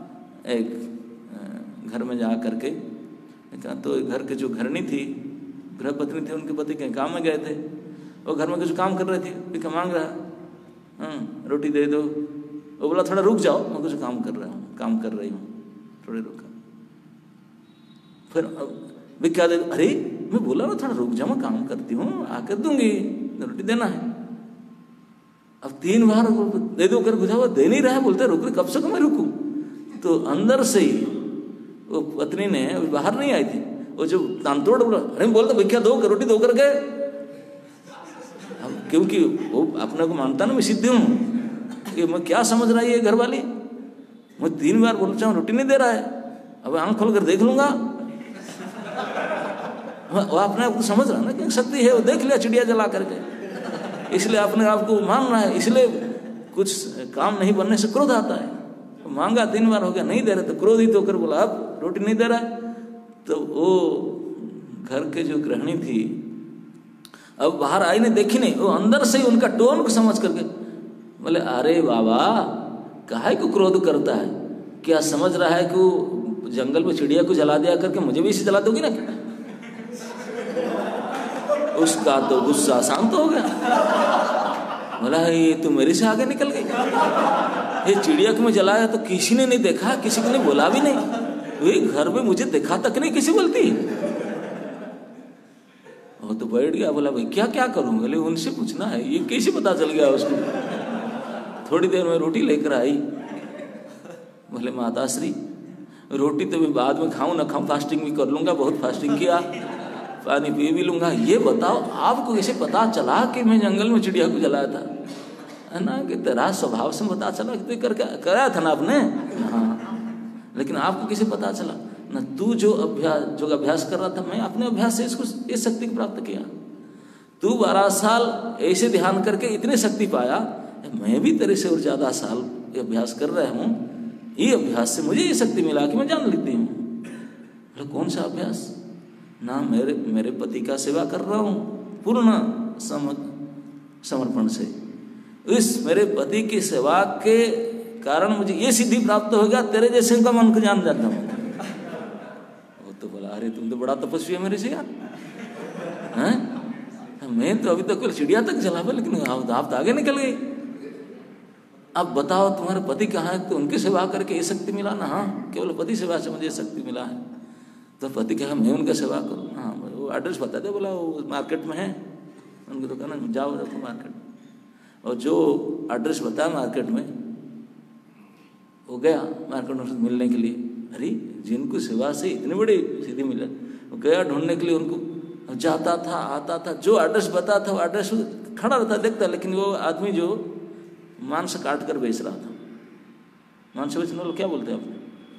एक घर में जा करके, तो घर के जो घरनी थी गृह पत्नी थी, उनके पति कहीं काम में गए थे, वो घर में कुछ काम कर रहे थे, भिक्षा मांग रहा, हाँ रोटी दे दो, वो बोला थोड़ा रुक जाओ मैं कुछ काम कर रहा हूँ, काम कर रही हूँ, थोड़े रुका, फिर भिक्षा दे, अरे मैं बोला ना थोड़ा रुक जाओ मैं काम करती हूँ आकर दूंगी, रोटी देना है। अब तीन बार दे दो कर बुझावा, दे नहीं रहा है, बोलते रुक रहे, कब से मैं रुकूं। तो अंदर से ही वो पत्नी ने, बाहर नहीं आई थी, वो जो तांतोड़ बोला, अरे बोलता भैया दो रोटी दो करके, क्योंकि वो अपने को मानता ना मैं सिद्ध हूँ, कि मैं क्या समझ रहा है ये घर वाली, मैं तीन बार बोल चाहूँ रोटी नहीं दे रहा है, अब आंख खोल कर देख लूंगा। वो अपने आप को समझ रहा ना कि शक्ति है, वो देख लिया चिड़िया जला करके, इसलिए अपने आप को मान रहा है, इसलिए कुछ काम नहीं बनने से क्रोध आता है। तो मांगा तीन बार हो गया, नहीं दे रहे, तो क्रोधित होकर बोला अब रोटी नहीं दे रहा है। तो वो घर के जो गृहिणी थी अब बाहर आई नहीं, देखी नहीं, वो अंदर से ही उनका टोन को समझ करके बोले अरे बाबा काहे को क्रोध करता है, क्या समझ रहा है कि वो जंगल में चिड़िया को जला दिया करके मुझे भी इसे जला दोगी ना। उसका तो गुस्सा शांत हो गया, बोला ये तो मेरे से आगे निकल गई, ये चिड़िया को मैं जलाया तो किसी ने नहीं देखा, किसी को नहीं बोला भी नहीं, वही घर में मुझे देखा तक नहीं किसी बोलती। वो तो बैठ गया, बोला भाई क्या क्या करूं, बोले उनसे पूछना है, ये कैसे पता चल गया उसको। थोड़ी देर में रोटी लेकर आई, बोले माता श्री रोटी तो मैं बाद में खाऊं ना खाऊं, फास्टिंग भी कर लूंगा, बहुत फास्टिंग किया, पानी पी भी लूंगा, ये बताओ आपको कैसे पता चला कि मैं जंगल में चिड़िया को जलाया था, है ना, कि तेरा स्वभाव से पता चला कि तू करके कराया था ना आपने, हाँ, लेकिन आपको कैसे पता चला ना, तू जो अभ्यास जो अभ्यास कर रहा था, मैं अपने अभ्यास से इसको इस शक्ति को प्राप्त किया, तू बारह साल ऐसे ध्यान करके इतने शक्ति पाया, मैं भी तेरे से और ज्यादा साल ये अभ्यास कर रहा हूँ, ये अभ्यास से मुझे ये शक्ति मिला कि मैं जान लेती हूँ। बोले कौन सा अभ्यास, ना मेरे मेरे पति का सेवा कर रहा हूँ पूर्ण समर्पण से, इस मेरे पति की सेवा के कारण मुझे ये सिद्धि प्राप्त हो गया, तेरे जैसे का मन को जान जाता हूँ। वो तो बोला अरे तुम तो बड़ा तपस्वी है मेरे से यार, हैं, मैं तो अभी तक चिड़िया तक जला हुआ, लेकिन आप, आप तो आगे निकल गई। अब बताओ तुम्हारे पति कहाँ है, तो उनकी सेवा करके ये शक्ति मिला ना, हाँ केवल पति सेवा से मुझे शक्ति मिला है। तो पति कहा मैं उनका सेवा करूँ, हाँ वो एड्रेस बता दे, बोला वो मार्केट में है उनकी दुकान, जाओ जाओ मार्केट में, और जो एड्रेस बताया मार्केट में, वो गया मार्केट में मिलने के लिए। अरे जिनको सेवा से इतनी बड़ी सिद्धि मिला, वो गया ढूंढने के लिए, उनको जाता था आता था, जो एड्रेस बताया था वो एड्रेस खड़ा रहता देखता, लेकिन वो आदमी जो मांस काट कर बेच रहा था, मांस बेचने वाले क्या बोलते हैं आप,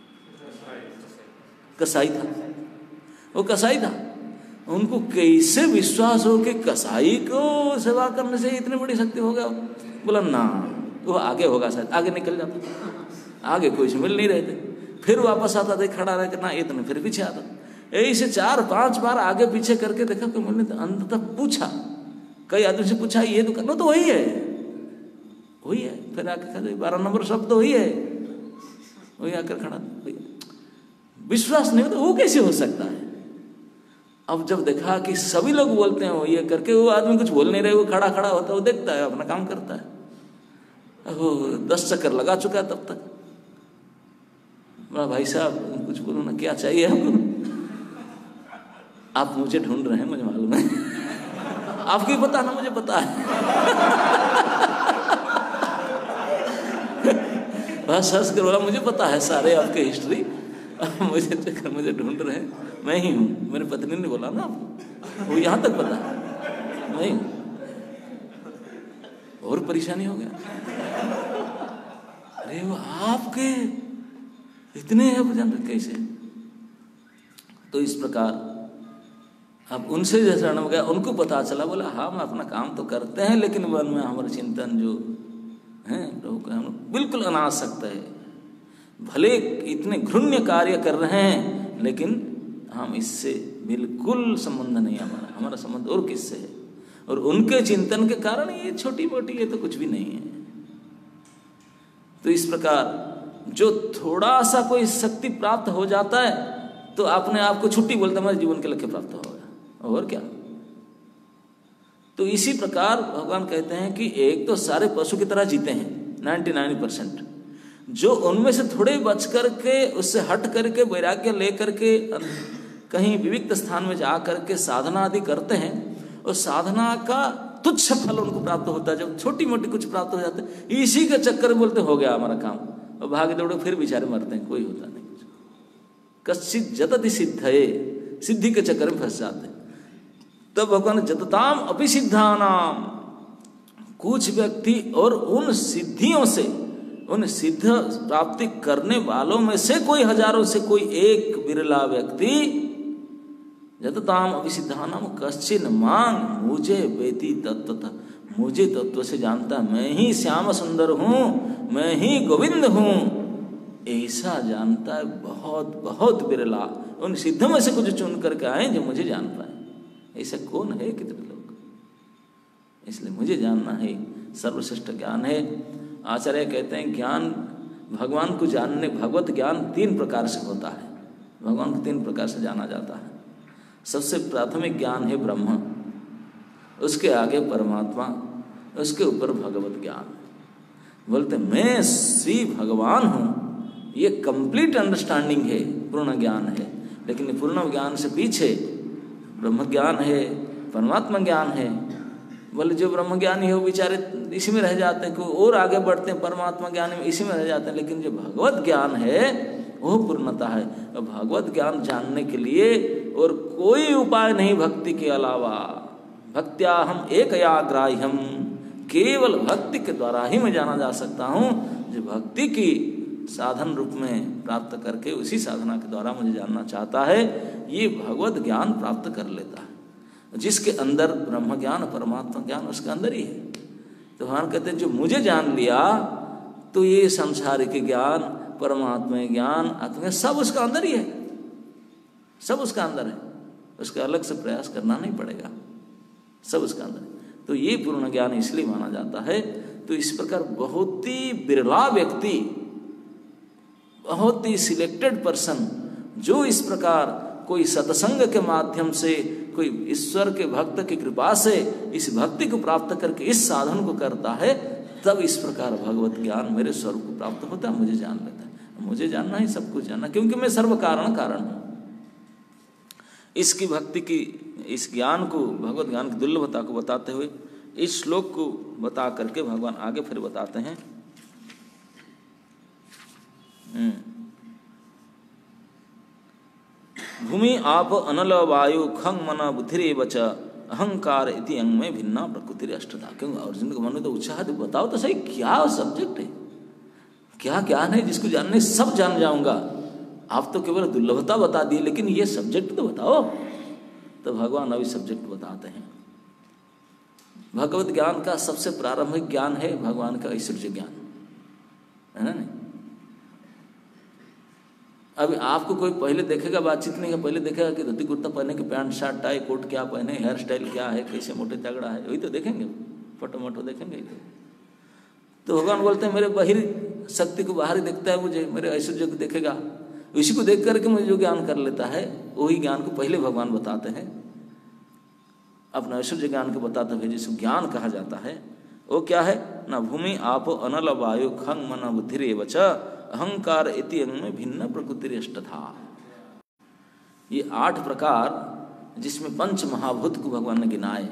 कसाई था, वो कसाई था। उनको कैसे विश्वास हो कि कसाई को सेवा करने से इतनी बड़ी शक्ति हो गया, बोला ना वो आगे होगा शायद, आगे निकल जाता, आगे कोई से मिल नहीं रहे थे, फिर वापस आता था खड़ा रह कर ना इतने, फिर पीछे आता, ऐसे चार पांच बार आगे पीछे करके देखा कि मैंने तो अंततः पूछा, कई आदमी से पूछा ये तो करना, तो वही है वही है, फिर आके कहा बारह नंबर शब्द तो वही है, वही आकर खड़ा, विश्वास नहीं होता वो कैसे हो सकता है। अब जब देखा कि सभी लोग बोलते हैं वो ये करके, वो आदमी कुछ बोल नहीं रहे, वो खड़ा खड़ा होता है, वो देखता है अपना काम करता है, वो दस चक्कर लगा चुका है तब तक। बोला भाई साहब कुछ बोलो ना, क्या चाहिए हमको, आप मुझे ढूंढ रहे हैं मुझे मालूम है, आपको ही पता ना मुझे पता है। बस हंस कर बोला मुझे पता है सारे आपके हिस्ट्री, मुझे चक्कर मुझे ढूंढ रहे हैं, मैं ही हूँ, मेरी पत्नी ने बोला ना आपको, वो यहाँ तक पता है मैं हूँ, और परेशानी हो गया। अरे वो आपके इतने अब जान कैसे, तो इस प्रकार अब उनसे जैसा हो गया, उनको पता चला, बोला हाँ हम अपना काम तो करते हैं, लेकिन मन में हमारा चिंतन जो है प्रभु का हम बिल्कुल अनासक्त है, भले इतने घृण्य कार्य कर रहे हैं, लेकिन हम इससे बिल्कुल संबंध नहीं, हमारा हमारा संबंध और किससे है, और उनके चिंतन के कारण ये छोटी मोटी ये तो कुछ भी नहीं है। तो इस प्रकार जो थोड़ा सा कोई शक्ति प्राप्त हो जाता है तो अपने आप को छुट्टी बोलता हमारे जीवन के लक्ष्य प्राप्त हो गया, और क्या। तो इसी प्रकार भगवान कहते हैं कि एक तो सारे पशु की तरह जीते हैं निन्यानवे परसेंट, जो उनमें से थोड़े बच करके उससे हट करके वैराग्य ले करके कहीं विविक्त स्थान में जा करके साधना आदि करते हैं, और साधना का तुच्छ फल उनको प्राप्त होता है, जब छोटी मोटी कुछ प्राप्त हो जाते हैं इसी के चक्कर में बोलते हो गया हमारा काम, और भाग दौड़े फिर बेचारे मरते हैं, कोई होता नहीं कुछ। कश्चित जतति सिद्धये, सिद्धि के चक्कर में फंस जाते हैं। तब भगवान जतताम अपि सिद्धानाम, कुछ व्यक्ति और उन सिद्धियों से, उन सिद्ध प्राप्ति करने वालों में से कोई हजारों से कोई एक बिरला व्यक्ति, जतताम अपि सिद्धानाम कश्चिन मांग मुझे वेति तत्वतः, मुझे तत्व से जानता, मैं ही श्याम सुंदर हूँ, मैं ही गोविंद हूँ, ऐसा जानता है बहुत बहुत बिरला। उन सिद्धों में से कुछ चुन करके आए जो मुझे जान पाए। ऐसा कौन है, कितने लोग? इसलिए मुझे जानना है सर्वश्रेष्ठ ज्ञान है। आचार्य कहते हैं ज्ञान, भगवान को जानने, भगवत ज्ञान तीन प्रकार से होता है। भगवान को तीन प्रकार से जाना जाता है। सबसे प्राथमिक ज्ञान है ब्रह्म, उसके आगे परमात्मा, उसके ऊपर भगवत ज्ञान। बोलते मैं श्री भगवान हूँ, ये कंप्लीट अंडरस्टैंडिंग है, पूर्ण ज्ञान है। लेकिन पूर्ण ज्ञान से पीछे ब्रह्म ज्ञान है, परमात्मा ज्ञान है। बोले जो ब्रह्म ज्ञानी है वो बेचारे इसी में रह जाते हैं, कोई और आगे बढ़ते हैं, परमात्मा ज्ञान में इसी में रह जाते हैं। लेकिन जो भगवत ज्ञान है वो पूर्णता है। और भगवत ज्ञान जानने के लिए और कोई उपाय नहीं भक्ति के अलावा। भक्त्या हम एक याग्राह्यम, केवल भक्ति के द्वारा ही मैं जाना जा सकता हूँ। जो भक्ति की साधन रूप में प्राप्त करके उसी साधना के द्वारा मुझे जानना चाहता है, ये भगवत ज्ञान प्राप्त कर लेता है। जिसके अंदर ब्रह्म ज्ञान, परमात्मा ज्ञान उसके अंदर ही है। तो भगवान कहते हैं जो मुझे जान लिया तो ये सांसारिक ज्ञान, परमात्मा ज्ञान, आत्मा सब उसका अंदर ही है, सब उसका अंदर है। उसका अलग से प्रयास करना नहीं पड़ेगा, सब उसका अंदर है। तो ये पूर्ण ज्ञान इसलिए माना जाता है। तो इस प्रकार बहुत ही बिरला व्यक्ति, बहुत ही सिलेक्टेड पर्सन जो इस प्रकार कोई सत्संग के माध्यम से, कोई ईश्वर के भक्त की कृपा से इस भक्ति को प्राप्त करके इस साधन को करता है, तब इस प्रकार भगवत ज्ञान मेरे स्वरूप को प्राप्त होता है, मुझे जान लेता है। मुझे जानना ही सब कुछ जानना, क्योंकि मैं सर्व कारण कारण हूँ। इसकी भक्ति की, इस ज्ञान को, भगवत ज्ञान की दुर्लभता को बताते हुए इस श्लोक को बता करके भगवान आगे फिर बताते हैं। भूमि आप अनल वायु खंग मन बुद्धिरेव च अहंकार इति अंग में भिन्ना प्रकृति अष्टधा। क्यों अर्जुन को मन में तो उत्साह, बताओ तो सही क्या सब्जेक्ट है, क्या ज्ञान है जिसको जानने सब जान जाऊंगा। आप तो केवल दुर्लभता बता दिए, लेकिन ये सब्जेक्ट तो बताओ। तो भगवान अभी सब्जेक्ट बताते हैं। भगवत ज्ञान का सबसे प्रारंभिक ज्ञान है भगवान का ऐश्वर्य ज्ञान, है ना? नहीं, अभी आपको कोई पहले देखेगा, बातचीत नहीं है, पहले देखेगा कि धोती कुर्ता पहने के, पैंट शर्ट टाई कोट क्या पहने, हेयर स्टाइल क्या है, कैसे मोटे तगड़ा है, वही तो देखेंगे, फोटो मोटो देखेंगे ही तो। तो भगवान बोलते हैं मेरे बाहरी शक्ति को बाहर ही देखता है, मुझे मेरे ऐश्वर्य को देखेगा, इसी को देख करके मुझे जो ज्ञान कर लेता है, वही ज्ञान को पहले भगवान बताते हैं। अपना ऐश्वर्य ज्ञान को बताते हुए जिसको ज्ञान कहा जाता है वो क्या है ना, भूमि आप अनल वायु खंग मन बुद्धिरेव च अहंकार इति अंग में भिन्न प्रकृति अष्टधा। ये आठ प्रकार जिसमें पंच महाभूत को भगवान ने गिनाए।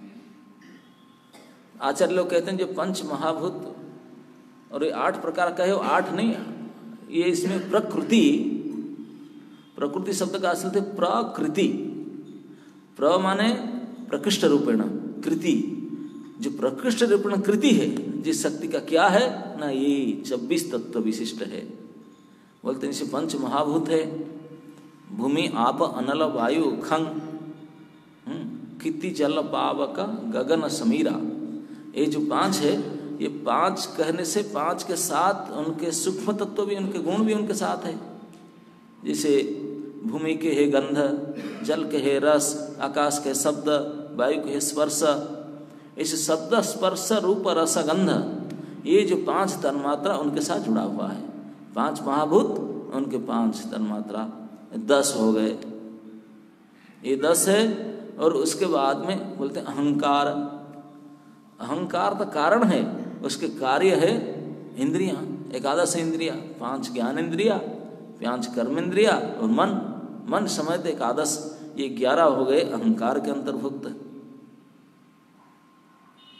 आचार्य लोग कहते हैं जो पंच महाभूत और ये आठ प्रकार का है, वो आठ नहीं, ये इसमें प्रकृति, प्रकृति शब्द का असल थे प्रकृति। प्र माने प्रकृष्ट रूपेण, कृति, जो प्रकृष्ट रूपेण कृति है जिस शक्ति का क्या है ना, ये छब्बीस तत्व विशिष्ट है। बोलते हैं इसे पंच महाभूत है। भूमि आप अनल वायु खंग किति जल पावक गगन समीरा, ये जो पांच है, ये पांच कहने से पांच के साथ उनके सूक्ष्म तत्व भी, उनके गुण भी उनके साथ है। जैसे भूमि के है गंध, जल के है रस, आकाश के शब्द, वायु के है स्पर्श, इस शब्द स्पर्श रूप रस गंध, ये जो पांच तन्मात्रा उनके साथ जुड़ा हुआ है। पांच महाभूत, उनके पांच तन्मात्रा, दस हो गए, ये दस है। और उसके बाद में बोलते हैं अहंकार। अहंकार का कारण है, उसके कार्य है इंद्रियां, एकादश इंद्रिया, पांच ज्ञान इंद्रिया, पांच कर्म इंद्रिया और मन। मन समेत एकादश, ये ग्यारह हो गए अहंकार के अंतर्भुक्त।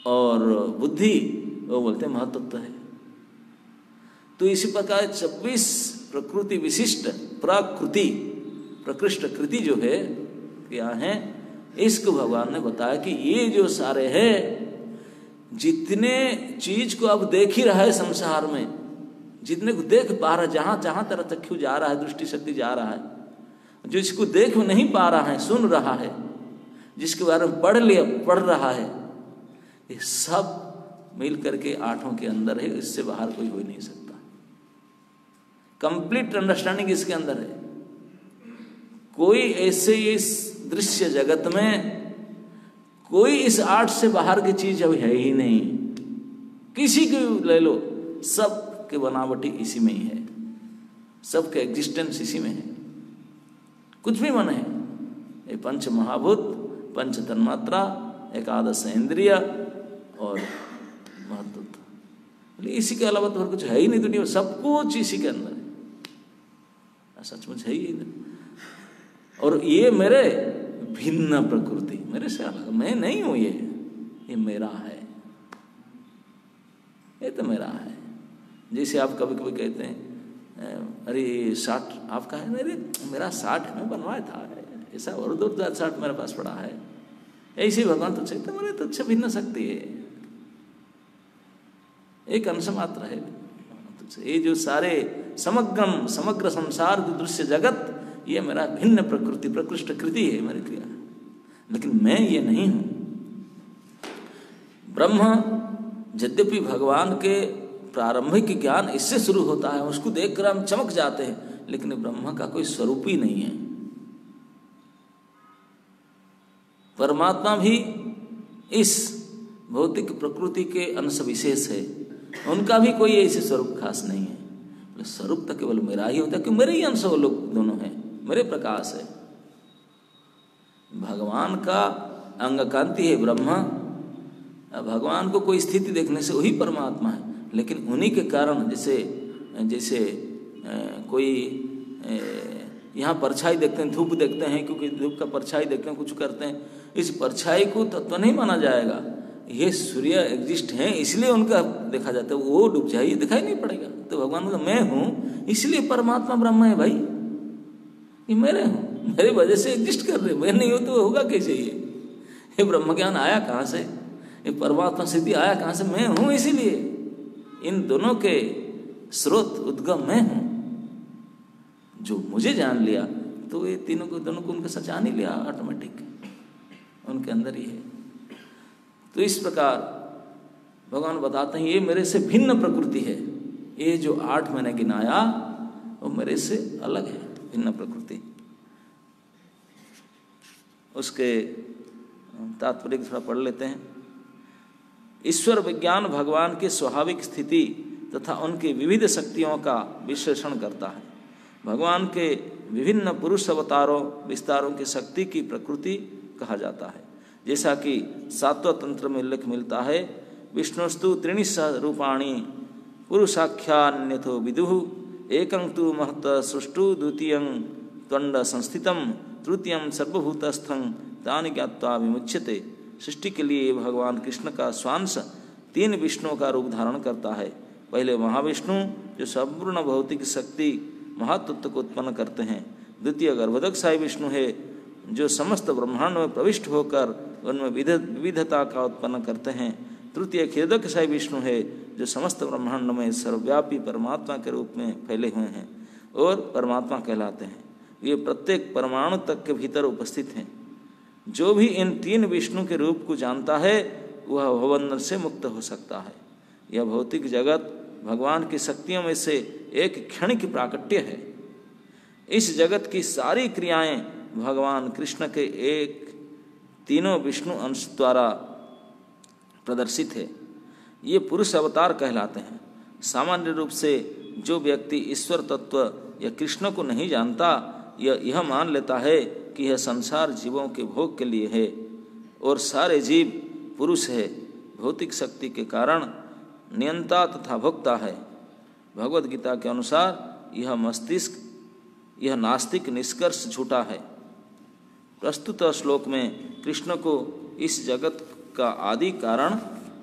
और बुद्धि वो बोलते हैं महत्त्व है। तो इसी प्रकार छब्बीस प्रकृति विशिष्ट प्रकृति प्रकृष्ट कृति जो है क्या है, इसको भगवान ने बताया कि ये जो सारे है, जितने चीज को अब देख ही रहा है संसार में, जितने को देख पा रहा है, जहां जहां तेरा चक्षु जा रहा है, दृष्टि शक्ति जा रहा है, जो इसको देख नहीं पा रहा है, सुन रहा है, जिसके बारे में पढ़ लिया पढ़ रहा है, ये सब मिल करके आठों के अंदर है, इससे बाहर कोई हो नहीं सकता। कंप्लीट अंडरस्टैंडिंग इसके अंदर है। कोई ऐसे इस दृश्य जगत में कोई इस आठ से बाहर की चीज अभी है ही नहीं। किसी को ले लो, सब के बनावटी इसी में ही है, सबके एग्जिस्टेंस इसी में है। कुछ भी मन है, ये पंच महाभूत, पंच तन्मात्रा, एकादश इंद्रिय और महत्व, इसी के अलावा तो और कुछ है ही नहीं दुनिया में। सब कुछ इसी के अंदर है, सचमुच है ही नहीं। और ये मेरे भिन्न प्रकृति, मेरे से अलग, मैं नहीं हूं, ये ये मेरा है, ये तो मेरा है। जैसे आप कभी कभी कहते हैं अरे साठ आपका है, अरे मेरा साठ में बनवाया था, ऐसा और दो साठ मेरे पास पड़ा है। ऐसे भगवान तुझसे तो मेरे तुझसे भिन्न शक्ति है, एक अंश मात्र है तुझसे। ये जो सारे समग्रम समग्र संसार दृश्य जगत, ये मेरा भिन्न प्रकृति प्रकृष्ट कृति है मेरी क्रिया, लेकिन मैं ये नहीं हूं। ब्रह्म, यद्यपि भगवान के प्रारंभिक ज्ञान इससे शुरू होता है, उसको देखकर हम चमक जाते हैं, लेकिन ब्रह्म का कोई स्वरूप ही नहीं है। परमात्मा भी इस भौतिक प्रकृति के अंश विशेष है, उनका भी कोई ऐसे स्वरूप खास नहीं है। स्वरूप तो केवल मेरा ही होता है, क्योंकि मेरे ही अंश वो लोग दोनों हैं, मेरे प्रकाश है। भगवान का अंग कांति है ब्रह्मा, भगवान को कोई स्थिति देखने से वही परमात्मा है, लेकिन उन्हीं के कारण जैसे जैसे कोई यहाँ परछाई देखते हैं, धूप देखते हैं, क्योंकि धूप का परछाई देखते हैं, कुछ करते हैं, इस परछाई को तत्व तो नहीं माना जाएगा। ये सूर्य एग्जिस्ट हैं इसलिए उनका देखा जाता है, वो डूब जाए दिखाई नहीं पड़ेगा। तो भगवान का मैं हूँ इसलिए परमात्मा ब्रह्म है भाई, ये मेरे हूँ, मेरे वजह से एग्जिस्ट कर रहे, मैं नहीं हो तो होगा कैसे? ये ये ब्रह्म ज्ञान आया कहाँ से, ये परमात्मा सिद्धि आया कहाँ से? मैं हूँ, इसीलिए इन दोनों के स्रोत उद्गम मैं हूँ। जो मुझे जान लिया तो ये तीनों को दोनों को उनका सच जान ही लिया, ऑटोमेटिक उनके अंदर ही है। तो इस प्रकार भगवान बताते हैं ये मेरे से भिन्न प्रकृति है। ये जो आठ मैंने गिनाया वो मेरे से अलग है, भिन्न प्रकृति। उसके तात्पर्य थोड़ा पढ़ लेते हैं। ईश्वर विज्ञान भगवान की स्वाभाविक स्थिति तथा उनकी विविध शक्तियों का विश्लेषण करता है। भगवान के विभिन्न पुरुष अवतारों विस्तारों की शक्ति की प्रकृति कहा जाता है, जैसा कि सातवें तंत्र में उल्लेख मिलता है। विष्णुस्तु त्रीणि रूपाणि पुरुषाख्यान्यथो विदुः एकं तु महत सृष्टु द्वितीयं त्वंड संस्थितम तृतीयं सर्वभूतस्थं तानि ज्ञात्वा विमुच्यते। सृष्टि के लिए भगवान कृष्ण का स्वांश तीन विष्णुओं का रूप धारण करता है। पहले महाविष्णु जो संपूर्ण भौतिक शक्ति महातत्व को उत्पन्न करते हैं। द्वितीय गर्भोदकशाही विष्णु है जो समस्त ब्रह्मांड में प्रविष्ट होकर उनमें विविधता का उत्पन्न करते हैं। तृतीय क्षीरोदकशाही विष्णु है जो समस्त ब्रह्मांड में सर्वव्यापी परमात्मा के रूप में फैले हुए हैं और परमात्मा कहलाते हैं। ये प्रत्येक परमाणु तक के भीतर उपस्थित हैं। जो भी इन तीन विष्णु के रूप को जानता है वह भवबंधन से मुक्त हो सकता है। यह भौतिक जगत भगवान की शक्तियों में से एक क्षणिक प्राकट्य है। इस जगत की सारी क्रियाएं भगवान कृष्ण के एक तीनों विष्णु अंश द्वारा प्रदर्शित है। ये पुरुष अवतार कहलाते हैं। सामान्य रूप से जो व्यक्ति ईश्वर तत्व या कृष्ण को नहीं जानता यह यह मान लेता है कि यह संसार जीवों के भोग के लिए है और सारे जीव पुरुष है, भौतिक शक्ति के कारण नियंता तथा भोक्ता है। भगवद गीता के अनुसार यह मस्तिष्क यह नास्तिक निष्कर्ष झूठा है। प्रस्तुत श्लोक में कृष्ण को इस जगत का आदि कारण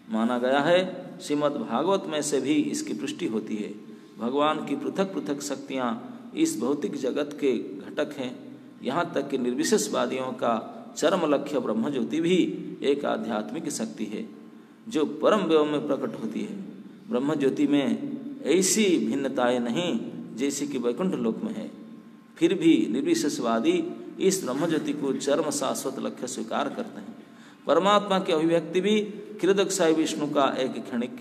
माना गया है। श्रीमद् भागवत में से भी इसकी पुष्टि होती है। भगवान की पृथक पृथक शक्तियाँ इस भौतिक जगत के घटक हैं। यहाँ तक कि निर्विशेषवादियों का चरम लक्ष्य ब्रह्म ज्योति भी एक आध्यात्मिक शक्ति है जो परम व्यव में प्रकट होती है। ब्रह्म ज्योति में ऐसी भिन्नताएं नहीं जैसी कि वैकुंठ लोक में है। फिर भी निर्विशेषवादी इस ब्रह्म ज्योति को चरम शाश्वत लक्ष्य स्वीकार करते हैं। परमात्मा की अभिव्यक्ति भी कृदक्षाय विष्णु का एक क्षणिक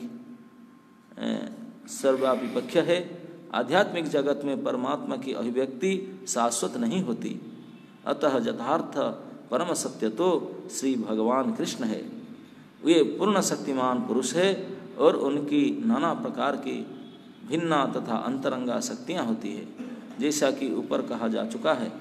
सर्वव्यापी पक्ष है। आध्यात्मिक जगत में परमात्मा की अभिव्यक्ति शाश्वत नहीं होती। अतः यथार्थ परम सत्य तो श्री भगवान कृष्ण है। वे पूर्ण शक्तिमान पुरुष है और उनकी नाना प्रकार की भिन्ना तथा अंतरंगा शक्तियाँ होती है, जैसा कि ऊपर कहा जा चुका है।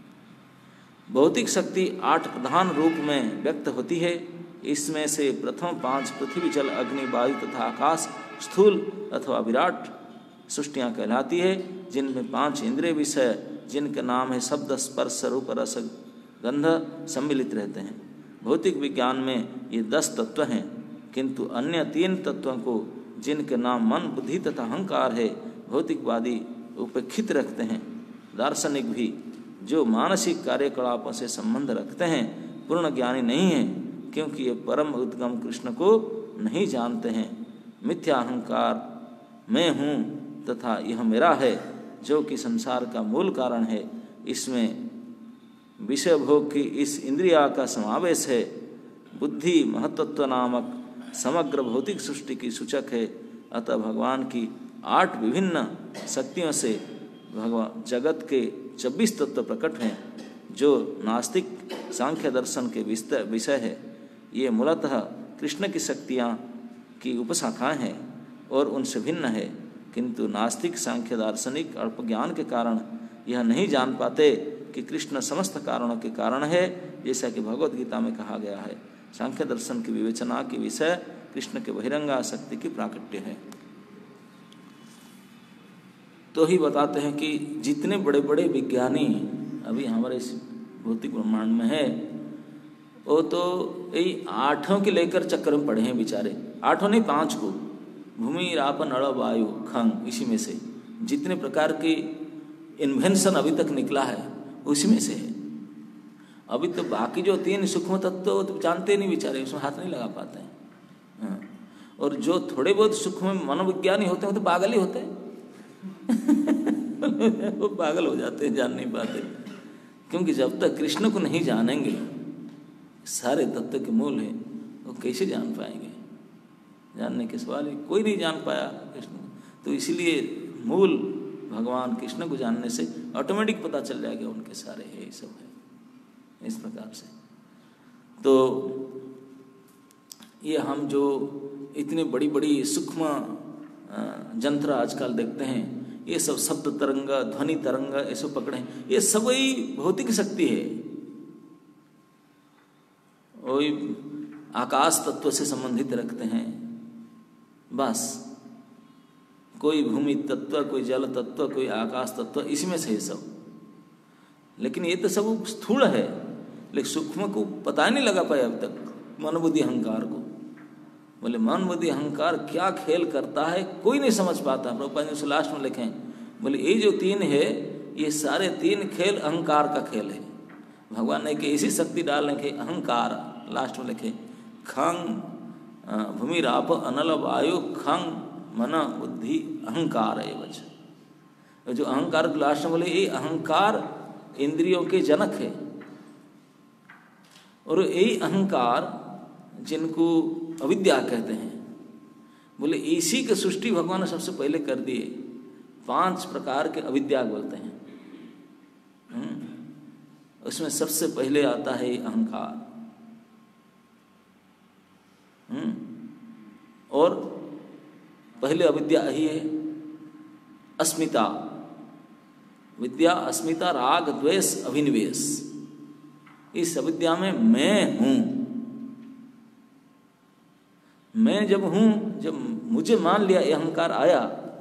भौतिक शक्ति आठ प्रधान रूप में व्यक्त होती है। इसमें से प्रथम पांच पृथ्वी, जल, अग्नि, वायु तथा आकाश स्थूल अथवा विराट सृष्टियाँ कहलाती है, जिनमें पांच इंद्रिय विषय जिनके नाम है शब्द, स्पर्श, रूप, रस, गंध सम्मिलित रहते हैं। भौतिक विज्ञान में ये दस तत्व हैं, किंतु अन्य तीन तत्वों को जिनके नाम मन, बुद्धि तथा अहंकार है, भौतिकवादी उपेक्षित रखते हैं। दार्शनिक भी जो मानसिक कार्यकलापों से संबंध रखते हैं पूर्ण ज्ञानी नहीं है, क्योंकि ये परम उद्गम कृष्ण को नहीं जानते हैं। मिथ्या अहंकार मैं हूँ तथा यह मेरा है, जो कि संसार का मूल कारण है। इसमें विषय भोग की इस इंद्रिया का समावेश है। बुद्धि महत्त्व नामक समग्र भौतिक सृष्टि की सूचक है। अतः भगवान की आठ विभिन्न शक्तियों से भगवान जगत के छब्बीस तत्व प्रकट हैं, जो नास्तिक सांख्य दर्शन के विषय है। ये मूलतः कृष्ण की शक्तियाँ की उपशाखाएं हैं और उनसे भिन्न है, किंतु नास्तिक सांख्य दार्शनिक अल्प ज्ञान के कारण यह नहीं जान पाते कि कृष्ण समस्त कारणों के कारण है, जैसा कि भगवत गीता में कहा गया है। सांख्य दर्शन की विवेचना के विषय कृष्ण के बहिरंगा शक्ति की प्राकट्य है। तो ही बताते हैं कि जितने बड़े बड़े विज्ञानी अभी हमारे इस भौतिक ब्रह्मांड में है, वो तो यही आठों के लेकर चक्कर में पड़े हैं बेचारे। आठों नहीं, पांच को, भूमि, राप, नड़, वायु, खंग, इसी में से जितने प्रकार की इन्वेंशन अभी तक निकला है उसी में से है। अभी तो बाकी जो तीन सूक्ष्म तत्व तो जानते नहीं बेचारे, उसमें हाथ नहीं लगा पाते हैं। हाँ। और जो थोड़े बहुत सूक्ष्म मनोविज्ञानी होते हैं वो तो पागल ही होते हैं वो पागल हो जाते हैं, जान नहीं पाते। क्योंकि जब तक कृष्ण को नहीं जानेंगे, सारे तत्व के मूल है, वो कैसे जान पाएंगे? जानने के सवाल ही कोई नहीं जान पाया कृष्ण। तो इसीलिए मूल भगवान कृष्ण को जानने से ऑटोमेटिक पता चल जाएगा उनके सारे है, ये सब है। इस प्रकार से तो ये हम जो इतनी बड़ी बड़ी सूक्ष्म यंत्र आजकल देखते हैं, ये सब शब्द तरंग, ध्वनि तरंग, ये सब पकड़े, ये सब ही भौतिक शक्ति है। वही आकाश तत्व से संबंधित रखते हैं बस। कोई भूमि तत्व, कोई जल तत्व, कोई आकाश तत्व, इसमें से ये सब। लेकिन ये तो सब स्थूल है, लेकिन सूक्ष्म को पता नहीं लगा पाया अब तक, मन बुद्धि अहंकार को। बोले मन बुद्धि अहंकार क्या खेल करता है कोई नहीं समझ पाता। प्रभुपाद जी लास्ट में लिखें, बोले ये जो तीन है, ये सारे तीन खेल अहंकार का खेल है। भगवान ने कि ऐसी शक्ति डालने के अहंकार, लास्ट में लिखे खंग भूमि राप अनल वायु खंग मन बुद्धि अहंकार है वजह। जो अहंकार लास्ट में बोले, ये अहंकार इंद्रियों के जनक है। और यही अहंकार जिनको अविद्या कहते हैं, बोले इसी के सृष्टि भगवान ने सबसे पहले कर दिए। पांच प्रकार के अविद्या बोलते हैं, उसमें सबसे पहले आता है अहंकार। और पहले अविद्या ही है अस्मिता। विद्या, अस्मिता, राग, द्वेष, अभिनिवेश। इस अविद्या में मैं हूं। मैं जब हूं, जब मुझे मान लिया, ये अहंकार आया,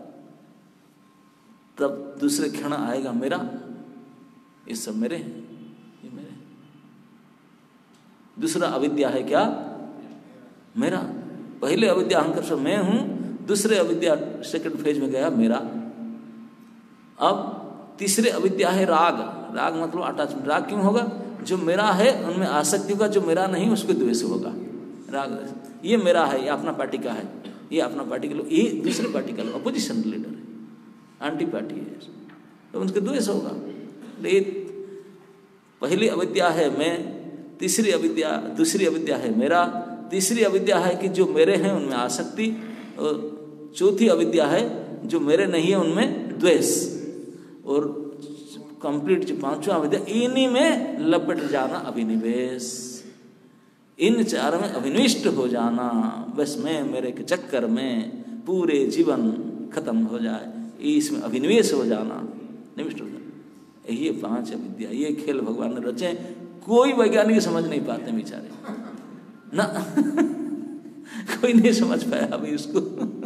तब दूसरे क्षण आएगा मेरा, ये सब मेरे हैं, ये मेरे हैं। दूसरा अविद्या है क्या? मेरा। पहले अविद्या अहंकार से मैं हूँ, दूसरे अविद्या सेकंड फेज में गया मेरा। अब तीसरे अविद्या है राग। राग मतलब अटैचमेंट। राग क्यों होगा? जो मेरा है उनमें आसक्ति होगा, जो मेरा नहीं उसको द्वेष होगा। राग, ये मेरा है, ये अपना पार्टी का है, ये अपना पार्टी के लोग, ये दूसरे पार्टी का लोग, अपोजिशन लीडर है, एंटी पार्टी है, तो उनके द्वेष होगा। ये पहली अविद्या है मैं, तीसरी अविद्या दूसरी अविद्या है मेरा, तीसरी अविद्या है कि जो मेरे हैं उनमें आसक्ति, और चौथी अविद्या है जो मेरे नहीं है उनमें द्वेष, और कंप्लीट जो पांचवा अविद्या इन्हीं में लपट जाना अभिनिवेश। इन चार में अभिनिविष्ट हो जाना, बस मैं मेरे के चक्कर में पूरे जीवन खत्म हो जाए, इसमें अभिनिवेश हो जाना, निविष्ट हो जाना। ये पांच अविद्या, ये खेल भगवान ने रचे, कोई वैज्ञानिक समझ नहीं पाते बेचारे ना कोई नहीं समझ पाया अभी उसको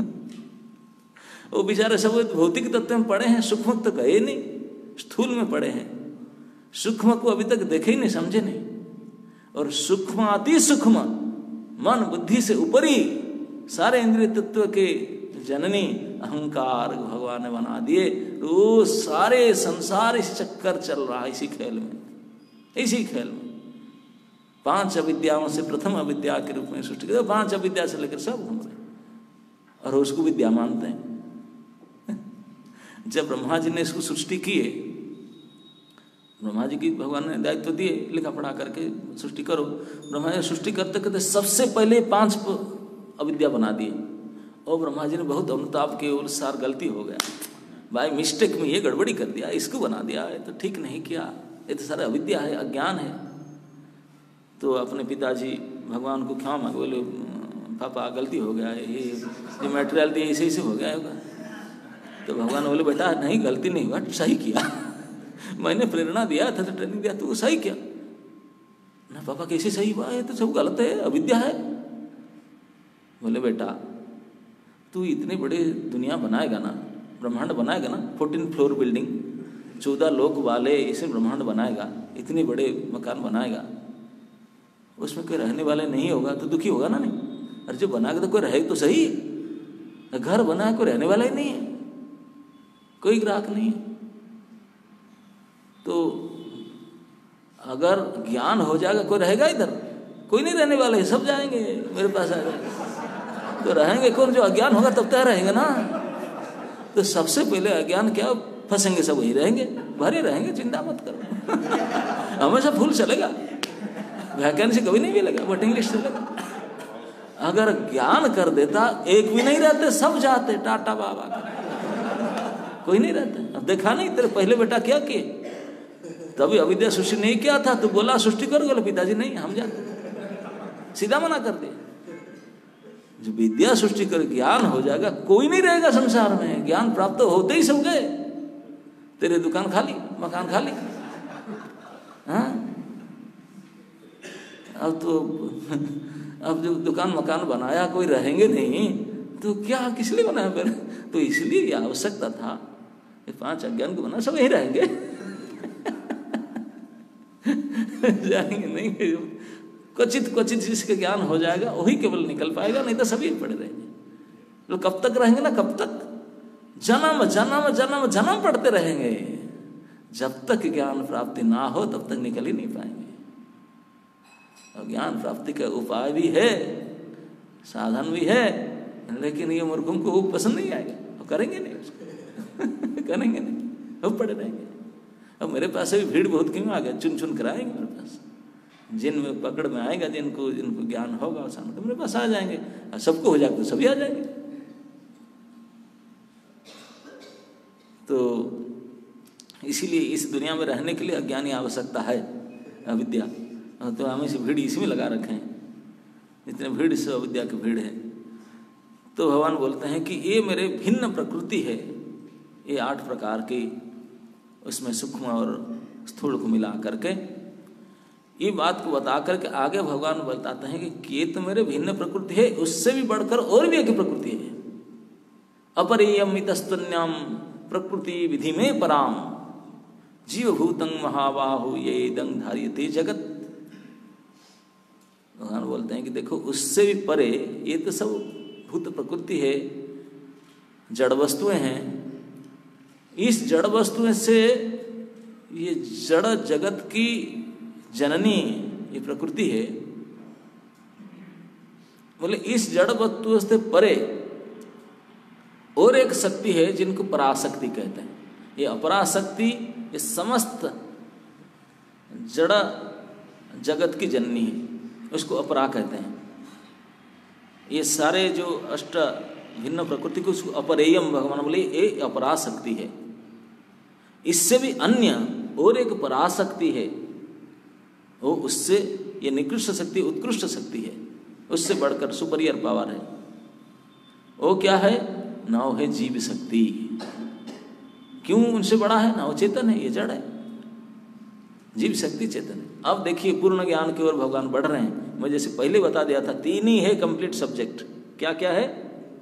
वो बेचारे सब भौतिक तत्व में पढ़े हैं, सूक्ष्म तो गए नहीं, स्थूल में पढ़े हैं, सूक्ष्म को अभी तक देखे ही नहीं, समझे नहीं। और सूक्ष्म अति सूक्ष्म मन बुद्धि से ऊपरी सारे इंद्रिय तत्व के जननी अहंकार भगवान ने बना दिए। वो सारे संसार इस चक्कर चल रहा है, इसी खेल में, इसी खेल में। पांच अविद्याओं से प्रथम अविद्या के रूप में सृष्टि कर, पांच अविद्या से लेकर सब घूम रहे और उसको विद्या मानते हैं। जब ब्रह्मा जी ने इसको सृष्टि किए, ब्रह्मा जी की भगवान ने दायित्व दिए, लिखा पढ़ा करके सृष्टि करो। ब्रह्मा जी सृष्टि करते करते सबसे पहले पांच अविद्या बना दिए, और ब्रह्मा जी ने बहुत अनुताप किए, और सार गलती हो गया भाई, मिस्टेक में ये गड़बड़ी कर दिया, इसको बना दिया, ये तो ठीक नहीं किया, ये तो सारा अविद्या है, अज्ञान है। तो अपने पिताजी भगवान को क्षमा मांगे, बोले पापा गलती हो गया है, ये जो मटेरियल दिए इसे इसे हो गया होगा। तो भगवान बोले बेटा नहीं, गलती नहीं हुआ, सही किया मैंने प्रेरणा दिया था, तो ट्रेनिंग दिया, तो सही किया ना। पापा कैसे सही हुआ, ये तो सब गलत है, अविद्या है। बोले बेटा तू इतने बड़े दुनिया बनाएगा ना, ब्रह्मांड बनाएगा ना, फोर्टीन फ्लोर बिल्डिंग, चौदह लोक वाले इसे ब्रह्मांड बनाएगा, इतने बड़े मकान बनाएगा, उसमें कोई रहने वाले नहीं होगा तो दुखी होगा ना? नहीं। अरे जो बनाएगा तो कोई रहे तो सही, घर बना कोई रहने वाला ही नहीं है, कोई ग्राहक नहीं है। तो अगर ज्ञान हो जाएगा, कोई रहेगा इधर? कोई नहीं रहने वाला है, सब जाएंगे मेरे पास आ जाएंगे। तो रहेंगे कौन? जो अज्ञान होगा तब तक रहेंगे ना। तो सबसे पहले अज्ञान क्या, फंसेंगे सब वही रहेंगे, भरे रहेंगे, चिंता मत करो हमेशा फुल चलेगा, वैकेंसी कभी नहीं मिलेगा, वेटिंग लिस्ट चलेगा। अगर ज्ञान कर देता एक भी नहीं रहते, सब जाते टाटा बाबा का, कोई नहीं रहता। अब देखा नहीं तेरे पहले बेटा क्या किए, तभी अविद्या सृष्टि नहीं किया था, तो बोला सृष्टि करो, बोले पिताजी नहीं हम जाते, सीधा मना कर दिया। जो विद्या सृष्टि कर ज्ञान हो जाएगा, कोई नहीं रहेगा संसार में, ज्ञान प्राप्त होते ही सब गए, तेरे दुकान खाली, मकान खाली। हाँ अब तो अब जो दुकान मकान बनाया कोई रहेंगे नहीं, तो क्या किस लिए बनाया फिर? तो इसलिए ये आवश्यकता था, ये पांच अज्ञान को बना, सब यही रहेंगे जाएंगे नहीं, क्वचित क्वचित जिसके ज्ञान हो जाएगा वही केवल निकल पाएगा, नहीं तो सभी पड़े रहेंगे। तो कब तक रहेंगे ना, कब तक? जन्म जन्म जन्म जन्म पढ़ते रहेंगे, जब तक ज्ञान प्राप्ति ना हो तब तक निकल ही नहीं पाएंगे। और ज्ञान प्राप्ति का उपाय भी है, साधन भी है, लेकिन ये मूर्खों को वो पसंद नहीं आएगा, वो करेंगे नहीं उसको करेंगे नहीं, वो पड़े रहेंगे। अब मेरे पास भी भीड़ बहुत क्यों आ गया, चुन चुन कर आएंगे मेरे पास, जिन में पकड़ में आएगा, जिनको जिनको ज्ञान होगा आसान तो मेरे पास आ जाएंगे, और सबको हो जाएगा तो सभी आ जाएंगे। तो इसीलिए इस दुनिया में रहने के लिए अज्ञानी आवश्यकता है, अविद्या। तो हम इस भीड़ इसी में लगा रखे हैं, इतने भीड़ से अविद्या की भीड़ है। तो भगवान बोलते हैं कि ये मेरे भिन्न प्रकृति है, ये आठ प्रकार की, उसमें सूक्ष्म और स्थूल को मिला करके ये बात को बता करके आगे भगवान बताते हैं कि ये तो मेरे भिन्न प्रकृति है, उससे भी बढ़कर और भी एक प्रकृति है, अपरियमितस्तन्याम प्रकृति विधि में पराम जीवभूतं महाबाहु ये दंग धार्यते जगत। भगवान बोलते हैं कि देखो उससे भी परे ये तो सब भूत प्रकृति है, जड़ वस्तुएं हैं। इस जड़ वस्तुएं से ये जड़ जगत की जननी ये प्रकृति है। बोले इस जड़ वस्तु से परे और एक शक्ति है जिनको पराशक्ति कहते हैं। ये अपराशक्ति ये समस्त जड़ जगत की जननी है, उसको अपरा कहते हैं। ये सारे जो अष्ट भिन्न प्रकृति को उसको अपरेयम भगवान बोले ये अपराशक्ति है। इससे भी अन्य और एक पराशक्ति है, वो उससे ये निकृष्ट शक्ति उत्कृष्ट शक्ति है, उससे बढ़कर सुपरियर पावर है। वो क्या है? ना वो है जीव शक्ति। क्यों उनसे बड़ा है? ना वो चेतन है, ये जड़ है। जीव शक्ति चेतन है। अब देखिए पूर्ण ज्ञान की ओर भगवान बढ़ रहे हैं। मैं जैसे पहले बता दिया था तीन ही है कंप्लीट सब्जेक्ट। क्या क्या है?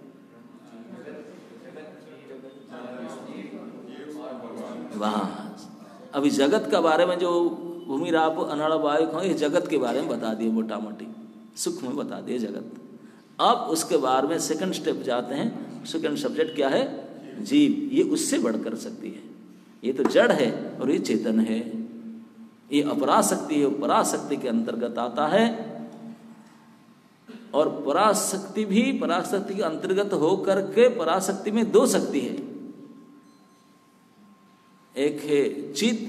वाह, अभी जगत का बारे में जो भूमि राप अनाड़ वायु ये जगत के बारे में बता दिए, मोटा मोटी सुख में बता दिए जगत। अब उसके बारे में सेकंड स्टेप जाते हैं। सेकंड सब्जेक्ट क्या है? जीव। ये उससे बढ़कर शक्ति है। ये तो जड़ है और ये चेतन है। ये अपराशक्ति है, पराशक्ति के अंतर्गत आता है। और पराशक्ति भी पराशक्ति के अंतर्गत होकर के पराशक्ति में दो शक्ति है। एक है चिद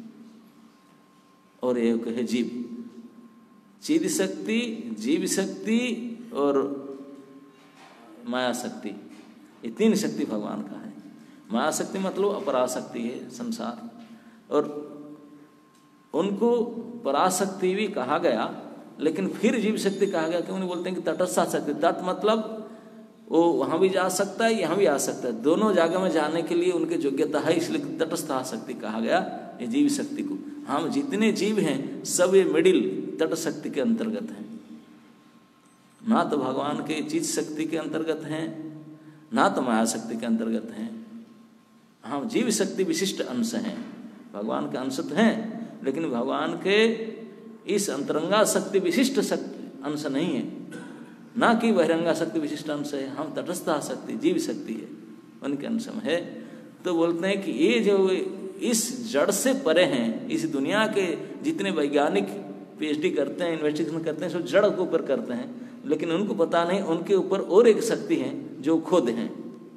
और एक है जीव। चिद शक्ति, जीव शक्ति और माया शक्ति, ये तीन शक्ति भगवान का है। माया शक्ति मतलब अपराशक्ति है संसार, और उनको पराशक्ति भी कहा गया, लेकिन फिर जीव शक्ति कहा गया। क्यों नहीं बोलते हैं कि तटस्थ शक्ति? तट मतलब वो वहाँ भी जा सकता है, यहाँ भी आ सकता है, दोनों जगह में जाने के लिए उनकी योग्यता है, इसलिए तटस्थ शक्ति कहा गया ये जीव शक्ति को। हम जितने जीव हैं सब ये मिडिल तट शक्ति के अंतर्गत हैं। ना तो भगवान के चित शक्ति के अंतर्गत हैं, ना तो माया शक्ति के अंतर्गत हैं। हम जीव शक्ति विशिष्ट अंश हैं, भगवान के अंश हैं, लेकिन भगवान के इस अंतरंगा शक्ति विशिष्ट शक्ति अंश नहीं है, ना कि बहिरंगा शक्ति विशिष्ट अंश है। हम तटस्थ शक्ति जीव शक्ति है, उनके अंश में है। तो बोलते हैं कि ये जो इस जड़ से परे हैं, इस दुनिया के जितने वैज्ञानिक पीएचडी करते हैं, इन्वेस्टिगेशन करते हैं, सब जड़ के ऊपर करते हैं, लेकिन उनको पता नहीं उनके ऊपर और एक शक्ति है जो खुद हैं,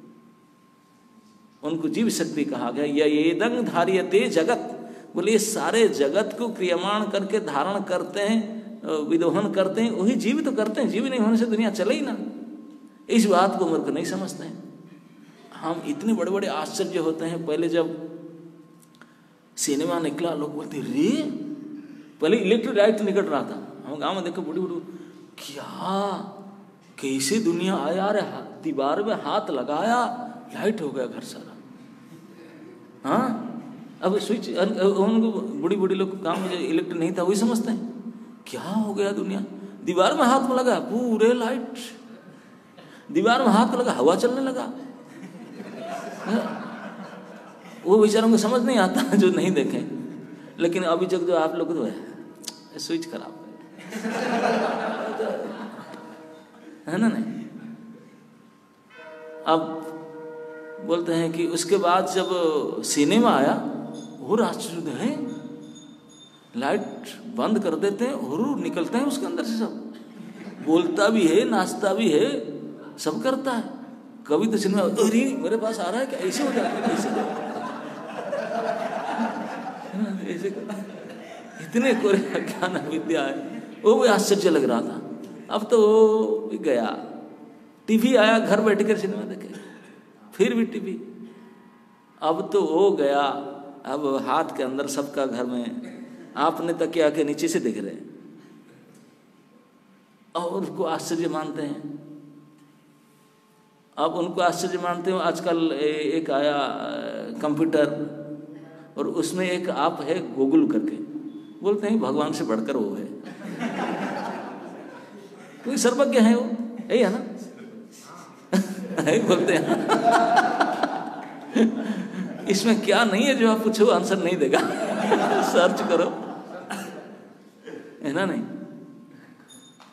उनको जीव शक्ति कहा गया। या ये दंग धार्यते जगत, बोले सारे जगत को क्रियमाण करके धारण करते हैं, विदोहन करते हैं, वही जीव तो करते हैं। जीव नहीं होने से दुनिया चले ही ना। इस बात को मूर्ख नहीं समझते हैं। हम इतने बड़े बड़े आश्चर्य होते हैं। पहले जब सिनेमा निकला लोग बोलते रे, पहले इलेक्ट्रिक लाइट निकल रहा था, हम गांव में देखो बूढ़ी बूढ़ी, क्या कैसे दुनिया आया रे, दीवार में हाथ लगाया लाइट हो गया घर सारा। हाँ, अब स्विच उनको बूढ़ी बूढ़ी लोग काम में इलेक्ट्रिक नहीं था, वही समझते हैं क्या हो गया दुनिया। दीवार में हाथ में लगा पूरे लाइट, दीवार में हाथ में लगा हवा चलने लगा। वो बेचारों को समझ नहीं आता जो नहीं देखें। लेकिन अभी जब जो आप लोग तो है स्विच खराब है ना, नहीं। अब बोलते हैं कि उसके बाद जब सिनेमा आया और आश्चर्य है, लाइट बंद कर देते हैं और निकलते हैं उसके अंदर से सब, बोलता भी है, नाचता भी है, सब करता है। कभी तो सिनेमा अरे मेरे पास आ रहा है क्या, ऐसे हो जाता है, ऐसे ऐसे इतने कोरे ज्ञान विद्या है, वो भी आश्चर्य लग रहा था। अब तो वो गया, टीवी आया, घर बैठ कर सिनेमा देखे, फिर भी टीवी। अब तो वो गया, अब हाथ के अंदर सबका घर में, आपने तकिया के नीचे से देख रहे और उसको आश्चर्य मानते हैं। अब उनको आश्चर्य मानते हो। आजकल एक आया कंप्यूटर और उसमें एक आप है गूगल करके, बोलते हैं भगवान से बढ़कर वो है, कोई सर्वज्ञ है वो, यही है ना बोलते हैं इसमें क्या नहीं है जो आप पूछो आंसर नहीं देगा सर्च करो, है ना, नहीं।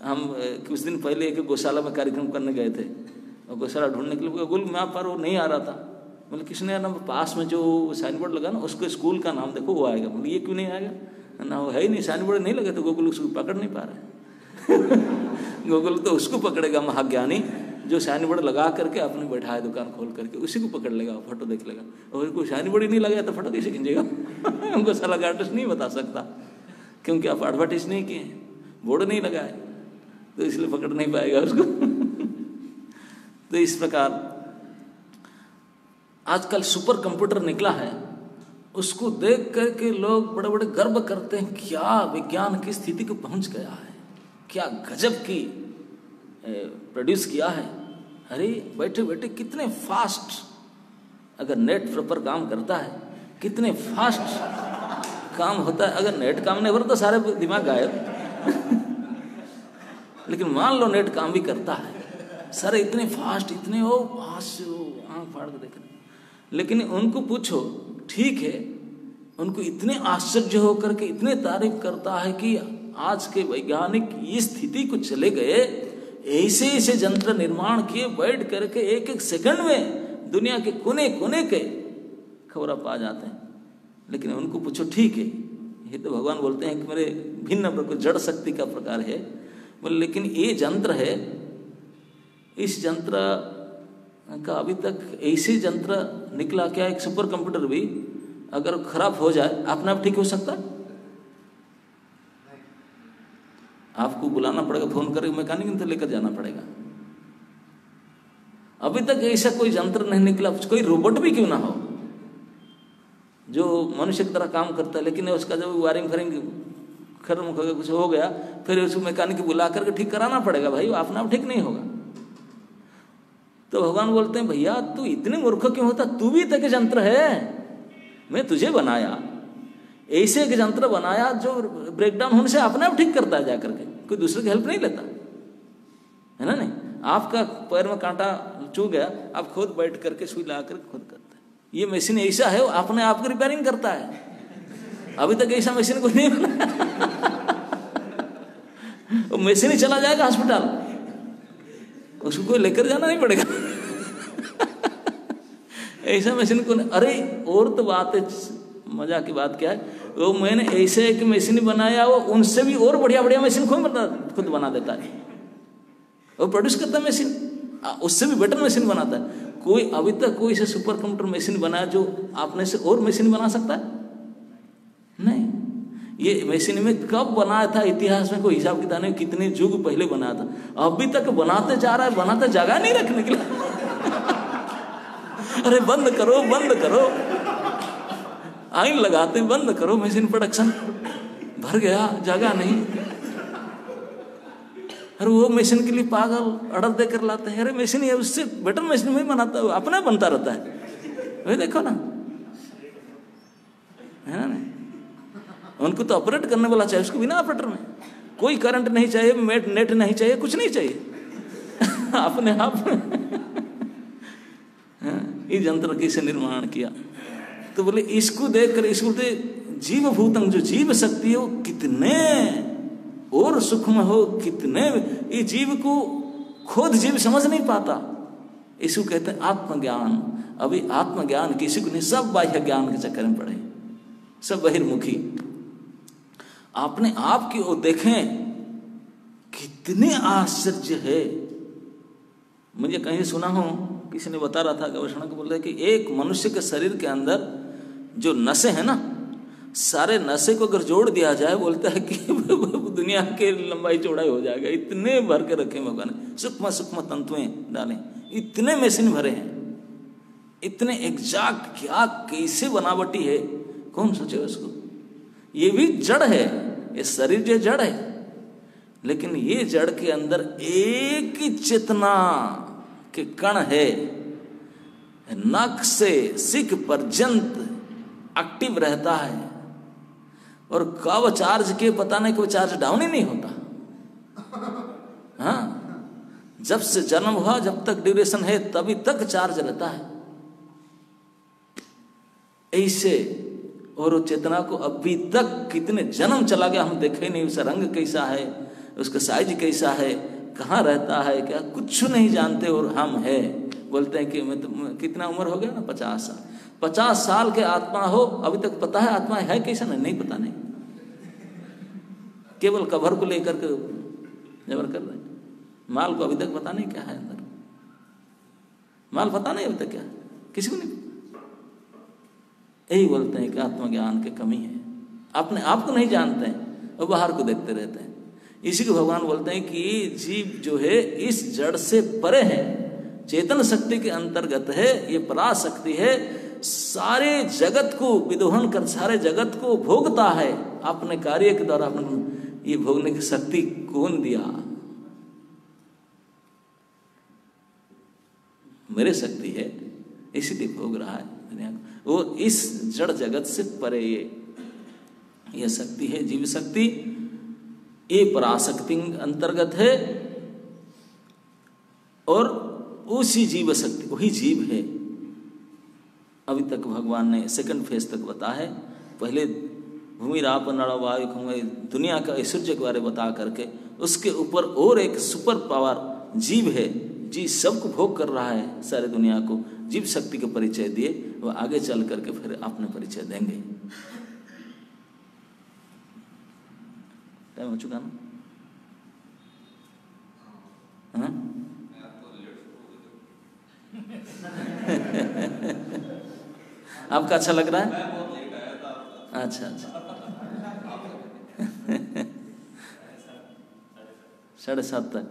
हम कुछ दिन पहले एक गौशाला में कार्यक्रम करने गए थे और गौशाला ढूंढने के लिए गुल मैप पर वो नहीं आ रहा था। बोले किसने ना पास में जो साइन बोर्ड लगा ना उसको स्कूल का नाम देखो वो आएगा। बोले ये क्यों नहीं आएगा ना, वो है ही नहीं, साइन बोर्ड नहीं लगे तो गूगल उसको पकड़ नहीं पा रहे। गूगल तो उसको पकड़ेगा महाज्ञानी जो साइन बोर्ड लगा करके अपने बैठा है दुकान खोल करके, उसी को पकड़ लेगा, फोटो देख लेगा। और कोई साइन बोर्ड ही नहीं लगा तो फोटो कैसे खींचेगा? हमको साला आर्टिस्ट नहीं बता सकता क्योंकि आप एडवर्टाइज नहीं किए, बोर्ड नहीं लगाए, तो इसलिए पकड़ नहीं पाएगा उसको। तो इस प्रकार आजकल सुपर कंप्यूटर निकला है, उसको देख करके लोग बड़े बड़े गर्व करते हैं, क्या विज्ञान की स्थिति को पहुंच गया है, क्या गजब की प्रोड्यूस किया है। अरे बैठे बैठे कितने फास्ट, अगर नेट प्रॉपर काम करता है कितने फास्ट काम होता है। अगर नेट काम नहीं हो रहा तो सारे दिमाग गायब। लेकिन मान लो नेट काम भी करता है, सारे इतने फास्ट, इतने ओ आँख फाड़ के देख रहे। लेकिन उनको पूछो, ठीक है, उनको इतने आश्चर्य होकर के इतने तारीफ करता है कि आज के वैज्ञानिक इस स्थिति को चले गए, ऐसे ऐसे यंत्र निर्माण किए, बैठ करके एक एक सेकंड में दुनिया के कोने कोने के खबर पा जाते हैं। लेकिन उनको पूछो, ठीक है, ये तो भगवान बोलते हैं कि मेरे भिन्न प्रकार जड़ शक्ति का प्रकार है, बोले लेकिन ये यंत्र है, इस यंत्र का अभी तक ऐसे यंत्र निकला क्या, एक सुपर कंप्यूटर भी अगर खराब हो जाए अपने आप ठीक हो सकता है? आपको बुलाना पड़ेगा, फोन करके मैकेनिक तो लेकर जाना पड़ेगा। अभी तक ऐसा कोई यंत्र नहीं निकला, कोई रोबोट भी क्यों ना हो जो मनुष्य की तरह काम करता है, लेकिन उसका जब वायरिंग फायरिंग खत्म हो गया, कुछ हो गया, फिर उसको मैकेनिक बुला करके ठीक कराना पड़ेगा। भाई अपना आप ठीक नहीं होगा। तो भगवान बोलते हैं, भैया तू इतने मूर्ख क्यों होता, तू भी तक यंत्र है, मैं तुझे बनाया, ऐसे एक यंत्र बनाया जो ब्रेकडाउन होने से अपने आप ठीक करता है जाकर के, कोई दूसरे की हेल्प नहीं लेता है ना। नहीं, आपका पैर में कांटा चुभ गया, आप खुद बैठ करके सुई लगा करके खुद करते हैं। ये मशीन ऐसा है, वो अपने आप को रिपेयरिंग करता है। अभी तक ऐसा मशीन को नहीं बना। वो मशीन ही चला जाएगा हॉस्पिटल, उसको कोई लेकर जाना नहीं पड़ेगा। ऐसा मशीन को, अरे और तो बात है, मजा की बात क्या है, वो मैंने ऐसे एक मशीन बनाया, वो उनसे भी और बढ़िया बढ़िया मशीन खुद बना खुद बना देता है, वो प्रोड्यूस करता है मशीन, उससे भी बेटर मशीन बनाता है। कोई अभी तक कोई से सुपर कंप्यूटर मशीन बनाया जो आपने से और मशीन बना सकता है? नहीं। ये मशीन में कब बनाया था इतिहास में कोई हिसाब किताब नहीं, कितने युग पहले बनाया था, अभी तक बनाते जा रहा है, बनाते जगह नहीं रखने के लिए। अरे बंद करो बंद करो, आइन लगाते बंद करो, मशीन प्रोडक्शन भर गया, जगह नहीं। अरे वो मशीन के लिए पागल ऑर्डर देकर लाते हैं, अरे मशीन है उससे बेटर मशीन में बनाता है, अपना बनता रहता है। वही देखो ना, है ना। उनको तो ऑपरेट करने वाला चाहिए, उसको बिना ऑपरेटर में कोई करंट नहीं चाहिए, मेट नेट नहीं चाहिए, कुछ नहीं चाहिए। अपने आप ये यंत्र कैसे निर्माण किया। तो बोले इसको देख कर, इसको देख जीव भूतम, जो जीव शक्ति है वो कितने और सूक्ष्म हो, कितने ये जीव को खुद जीव समझ नहीं पाता, इसको कहते हैं आत्मज्ञान। अभी आत्मज्ञान किसी को नहीं, सब बाह्य ज्ञान के चक्कर में पड़े, सब बहिर्मुखी। आपने आप की ओर देखें, कितने आश्चर्य है। मुझे कहीं सुना हो, किसी ने बता रहा था, गवेषणा को बोल रहे कि एक मनुष्य के शरीर के अंदर जो नसें हैं ना, सारे नशे को अगर जोड़ दिया जाए, बोलता है कि दुनिया के लंबाई चौड़ाई हो जाएगा। इतने भर के रखे भगवान ने, सूक्ष्म सूक्ष्म तंतुएं डाले, इतने मशीन भरे हैं, इतने एग्जैक्ट, क्या कैसे बनावटी है, कौन सोचे उसको। ये भी जड़ है, ये शरीर जो जड़ है, लेकिन ये जड़ के अंदर एक ही चेतना के कण है, नख से सिक पर्यंत एक्टिव रहता है, और कब चार्ज के पता नहीं, कोई चार्ज डाउन ही नहीं होता। हाँ, जब से जन्म हुआ, जब तक ड्यूरेशन है तभी तक चार्ज रहता है ऐसे। और वो चेतना को अभी तक कितने जन्म चला गया, हम देखे ही नहीं, उसका रंग कैसा है, उसका साइज कैसा है, कहाँ रहता है, क्या कुछ नहीं जानते और हम है बोलते हैं कि मैं तो कितना उम्र हो गया ना, पचास साल पचास साल के आत्मा हो, अभी तक पता है आत्मा है कैसा, नहीं, नहीं पता नहीं, केवल कवर को लेकर के जबर कर रहे हैं। माल को अभी तक पता नहीं क्या है अंदर, माल पता नहीं अभी तक क्या, किसी को नहीं। यही बोलते हैं कि आत्मज्ञान की कमी है, अपने आप को नहीं जानते हैं और बाहर को देखते रहते हैं। इसी को भगवान बोलते हैं कि जीव जो है इस जड़ से परे है, चेतन शक्ति के अंतर्गत है, ये पराशक्ति है, सारे जगत को विदोहन कर सारे जगत को भोगता है अपने कार्य के द्वारा। अपने ये भोगने की शक्ति कौन दिया? मेरे शक्ति है, इसीलिए भोग रहा है दुनिया को। वो इस जड़ जगत से परे ये ये शक्ति है, जीव शक्ति, ये पराशक्ति अंतर्गत है और उसी जीव शक्ति वही जीव है। अभी तक भगवान ने सेकंड फेज तक बताया है। पहले भूमि राप नड़ वायु दुनिया का ऐश्वर्य के बारे बता करके उसके ऊपर और एक सुपर पावर जीव है, जी सबको भोग कर रहा है, सारे दुनिया को जीव शक्ति का परिचय दिए। वो आगे चल करके फिर अपने परिचय देंगे। टाइम हो चुका ना? हाँ? आपका अच्छा लग रहा है? अच्छा अच्छा साढ़े सात तक।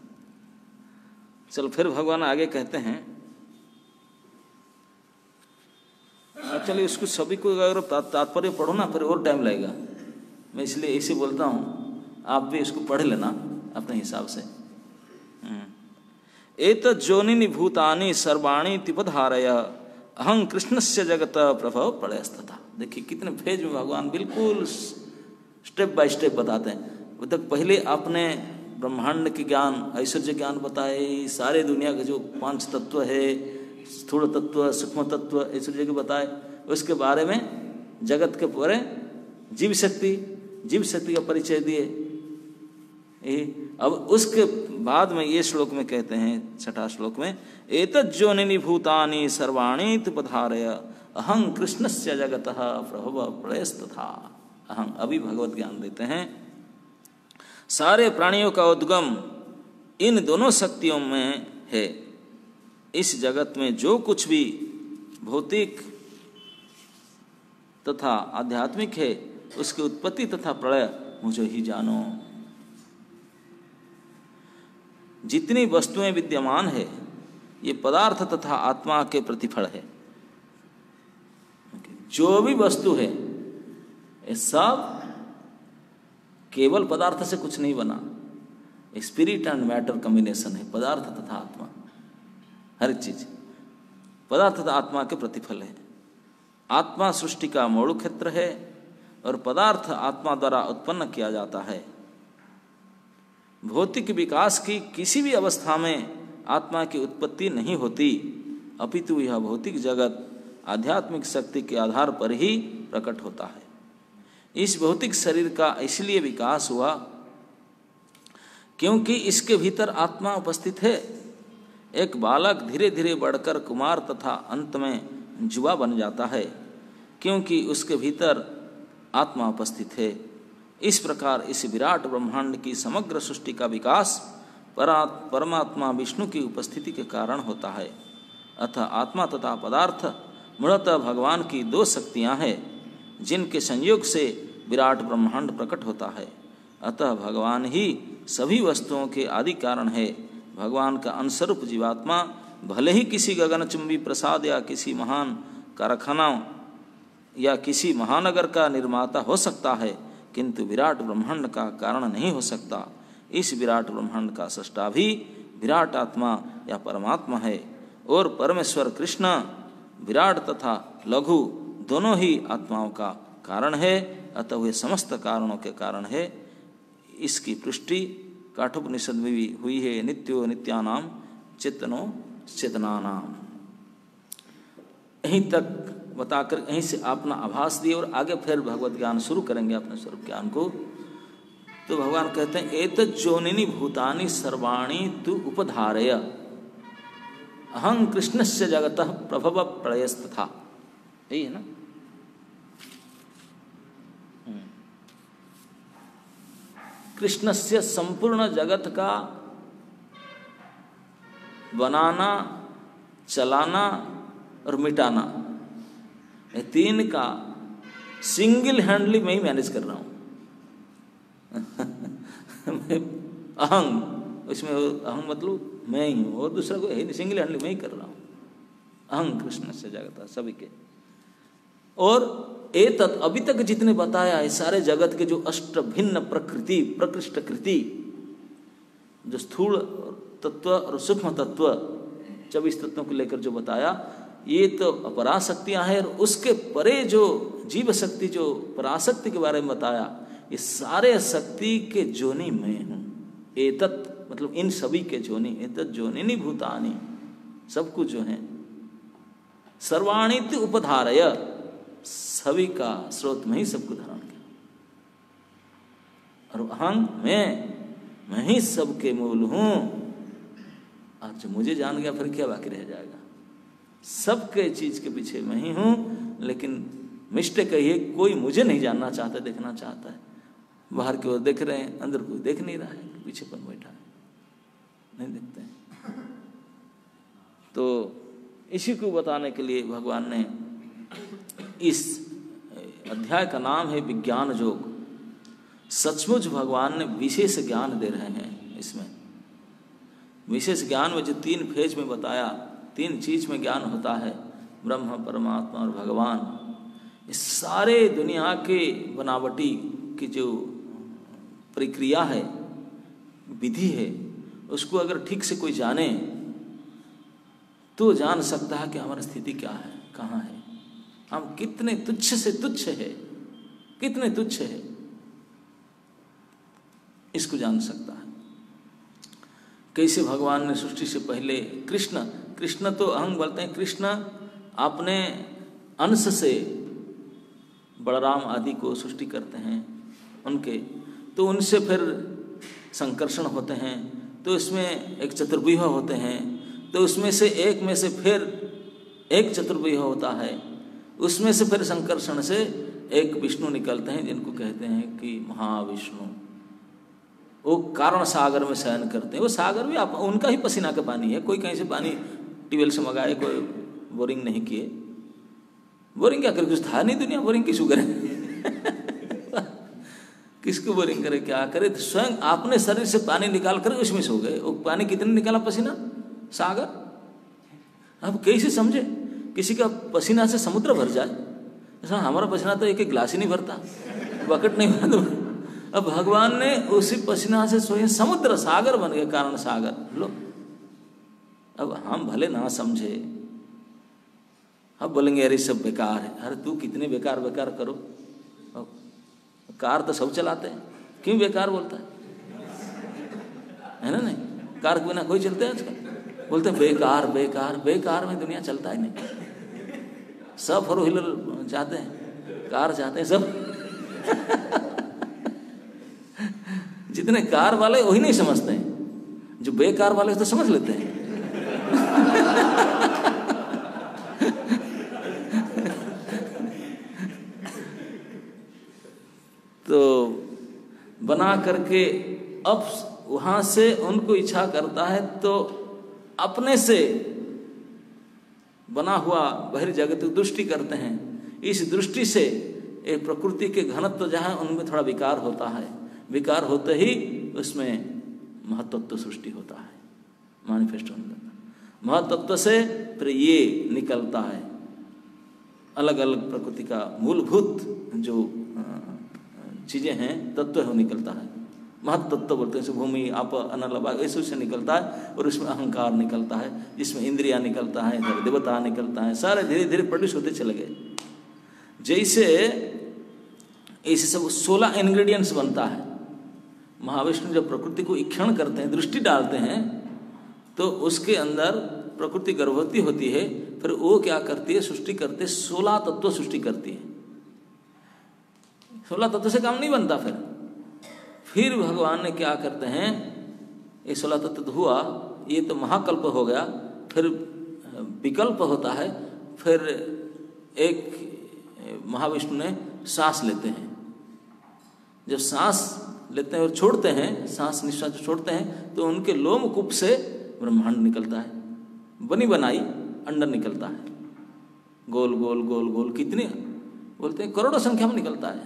चलो फिर भगवान आगे कहते हैं, चलिए उसको सभी को अगर तात्पर्य पढ़ो ना फिर और टाइम लगेगा। मैं इसलिए ऐसे बोलता हूँ, आप भी इसको पढ़ लेना अपने हिसाब से। एतत् जोनिनि भूतानि सर्वाणि तिपधारय अहं कृष्णस्य जगत प्रभव प्रलयस्तथा। देखिए कितने फेज में भगवान बिल्कुल स्टेप बाय स्टेप बताते हैं। वो तक पहले आपने ब्रह्मांड के ज्ञान, ऐश्वर्य ज्ञान बताए, सारे दुनिया के जो पांच तत्व है, स्थूल तत्व, सूक्ष्म तत्व, ऐश्वर्य के बताए। उसके बारे में जगत के पूरे जीव शक्ति, जीव शक्ति का परिचय दिए। अब उसके बाद में ये श्लोक में कहते हैं, छठा श्लोक में, एतत् जोनिनि भूतानि सर्वाणि तिपधारय अहं कृष्णस्य जगतः प्रभव प्रलयस्तथा। अहं, अभी भगवत ज्ञान देते हैं। सारे प्राणियों का उद्गम इन दोनों शक्तियों में है। इस जगत में जो कुछ भी भौतिक तथा आध्यात्मिक है उसकी उत्पत्ति तथा प्रलय मुझे ही जानो। जितनी वस्तुएं विद्यमान है ये पदार्थ तथा आत्मा के प्रतिफल है। जो भी वस्तु है ये सब केवल पदार्थ से कुछ नहीं बना, स्पिरिट एंड मैटर कॉम्बिनेशन है। पदार्थ तथा आत्मा, हर एक चीज पदार्थ तथा आत्मा के प्रतिफल है। आत्मा सृष्टि का मूल क्षेत्र है और पदार्थ आत्मा द्वारा उत्पन्न किया जाता है। भौतिक विकास की किसी भी अवस्था में आत्मा की उत्पत्ति नहीं होती, अपितु यह भौतिक जगत आध्यात्मिक शक्ति के आधार पर ही प्रकट होता है। इस भौतिक शरीर का इसलिए विकास हुआ क्योंकि इसके भीतर आत्मा उपस्थित है। एक बालक धीरे धीरे बढ़कर कुमार तथा अंत में जुआ बन जाता है क्योंकि उसके भीतर आत्मा उपस्थित है। इस प्रकार इस विराट ब्रह्मांड की समग्र सृष्टि का विकास परमात्मा विष्णु की उपस्थिति के कारण होता है। अतः आत्मा तथा पदार्थ मूलतः भगवान की दो शक्तियां हैं जिनके संयोग से विराट ब्रह्मांड प्रकट होता है। अतः भगवान ही सभी वस्तुओं के आदि कारण है। भगवान का अंशरूप जीवात्मा भले ही किसी गगनचुंबी प्रसाद या किसी महान कारखाना या किसी महानगर का निर्माता हो सकता है, किंतु विराट ब्रह्मांड का कारण नहीं हो सकता। इस विराट ब्रह्मांड का सृष्टा भी विराट आत्मा या परमात्मा है और परमेश्वर कृष्ण विराट तथा लघु दोनों ही आत्माओं का कारण है। अतः वे समस्त कारणों के कारण है। इसकी पुष्टि काठोपनिषद में भी हुई है, नित्यो नित्यानाम चेतनो चेतनानाम। यहीं तक बताकर यहीं से अपना आभास दिए और आगे फिर भगवत ज्ञान शुरू करेंगे, अपने स्वरूप ज्ञान को। तो भगवान कहते हैं एतत् जोनिनी भूतानि सर्वाणि तु उपधारय अहं कृष्णस्य जगतः प्रभव प्रलयस्तथा। यही है ना। कृष्णस्य संपूर्ण जगत का बनाना, चलाना और मिटाना, ये तीन का सिंगल हैंडली मैं ही मैनेज कर रहा हूँ। अहंग, इसमें अहंग मतलब मैं ही हूँ और दूसरा कोई है नहीं, सिंगल हैंडली मैं ही कर रहा हूँ। अहंग कृष्ण से जगत सभी के। और एतत् अभी तक जितने बताया है सारे जगत के जो अष्ट भिन्न प्रकृति प्रकृष्ट कृति, जो स्थूल तत्व और सूक्ष्म तत्व चौबीस तत्वों को लेकर जो बताया, ये तो पराशक्तियां हैं। और उसके परे जो जीव शक्ति जो पराशक्ति के बारे में बताया, ये सारे शक्ति के जोनी मैं हूँ। एतत् मतलब इन सभी के जोनी, एतत् जोनिनी भूतानि, सब कुछ जो है। सर्वाणित उपधारय, सभी का स्रोत में ही सबको धारण किया। और अहं मैं मैं ही सबके मूल हूं। आज जो मुझे जान गया फिर क्या बाकी रह जाएगा। सबके चीज के पीछे मैं ही हूं, लेकिन मिस्टेक कहिए कोई मुझे नहीं जानना चाहता, देखना चाहता है। बाहर की ओर देख रहे हैं, अंदर कोई देख नहीं रहा है, पीछे पर बैठा है, नहीं देखते हैं। तो इसी को बताने के लिए भगवान ने इस अध्याय का नाम है विज्ञान योग। सचमुच भगवान ने विशेष ज्ञान दे रहे हैं इसमें। विशेष ज्ञान में जो तीन फेज में बताया, तीन चीज में ज्ञान होता है, ब्रह्म, परमात्मा और भगवान। इस सारे दुनिया के बनावटी की जो प्रक्रिया है, विधि है, उसको अगर ठीक से कोई जाने तो जान सकता है कि हमारी स्थिति क्या है, कहाँ है, हम कितने तुच्छ से तुच्छ है, कितने तुच्छ है, इसको जान सकता है। कैसे भगवान ने सृष्टि से पहले कृष्ण कृष्ण तो अहंग बोलते हैं, कृष्ण अपने अंश से बलराम आदि को सृष्टि करते हैं उनके, तो उनसे फिर संकर्षण होते हैं, तो इसमें एक चतुर्व्यूह होते हैं, तो उसमें से एक में से फिर एक चतुर्व्यूह होता है, उसमें से फिर संकर्षण से एक विष्णु निकलते हैं जिनको कहते हैं कि महाविष्णु। वो कारण सागर में शयन करते हैं। वो सागर भी आप उनका ही पसीना का पानी है, कोई कहीं से पानी ट्यूबवेल से मंगाए, कोई बोरिंग नहीं किए। बोरिंग क्या करे, कुछ था नहीं दुनिया, बोरिंग किसको करे किसको बोरिंग करे, क्या करे, तो स्वयं आपने शरीर से पानी निकाल कर उसमें सो गए। वो पानी कितने निकाला पसीना, सागर। अब कैसे समझे, किसी का पसीना से समुद्र भर जाए, ऐसा हमारा पसीना तो एक एक गिलास ही नहीं भरता, बकेट नहीं भरता। अब भगवान ने उसी पसीना से सोए समुद्र सागर बन गए, कारण सागर। लो अब हम भले ना समझे, अब बोलेंगे अरे सब बेकार है। अरे तू कितने बेकार बेकार करो, कार तो सब चलाते हैं, क्यों बेकार बोलता है, है ना? नहीं, कार के बिना कोई चलते हैं आजकल, बोलते हैं बेकार बेकार बेकार में दुनिया चलता ही नहीं। सब फोर व्हीलर जाते हैं, कार जाते हैं सब जितने कार वाले वही नहीं समझते हैं, जो बेकार वाले तो समझ लेते हैं तो बना करके अब वहां से उनको इच्छा करता है तो अपने से बना हुआ बहिर्जगत की दृष्टि करते हैं। इस दृष्टि से एक प्रकृति के घनत्व तो जहाँ उनमें थोड़ा विकार होता है, विकार होते ही उसमें महत्त्व सृष्टि होता है, मैनिफेस्ट होने लगता है। महत्त्व से फिर ये निकलता है अलग अलग प्रकृति का मूलभूत जो चीजें हैं, तत्व है, वो निकलता है। महत्त्व बोलते हैं, भूमि आप अनल वायु ऐसे से निकलता है, और उसमें अहंकार निकलता है, जिसमें इंद्रिया निकलता है, इधर देवता निकलता है, सारे धीरे धीरे प्रोड्यूस होते चले गए। जैसे ऐसे सब सोलह इंग्रेडिएंट्स बनता है। महाविष्णु जब प्रकृति को ईक्षण करते हैं, दृष्टि डालते हैं, तो उसके अंदर प्रकृति गर्भवती होती है। फिर वो क्या करती है, सृष्टि करते, सोलह तत्व सृष्टि करती है। सोलह तत्व से काम नहीं बनता। फिर फिर भगवान ने क्या करते हैं, ये सोलह तत्व तो हुआ, ये तो महाकल्प हो गया, फिर विकल्प होता है, फिर एक महाविष्णु ने सांस लेते हैं। जब सांस लेते हैं और छोड़ते हैं, सांस निश्वास छोड़ते हैं, तो उनके लोमकूप से ब्रह्मांड निकलता है, बनी बनाई अंडर निकलता है, गोल गोल गोल गोल, कितने बोलते हैं करोड़ों संख्या में निकलता है,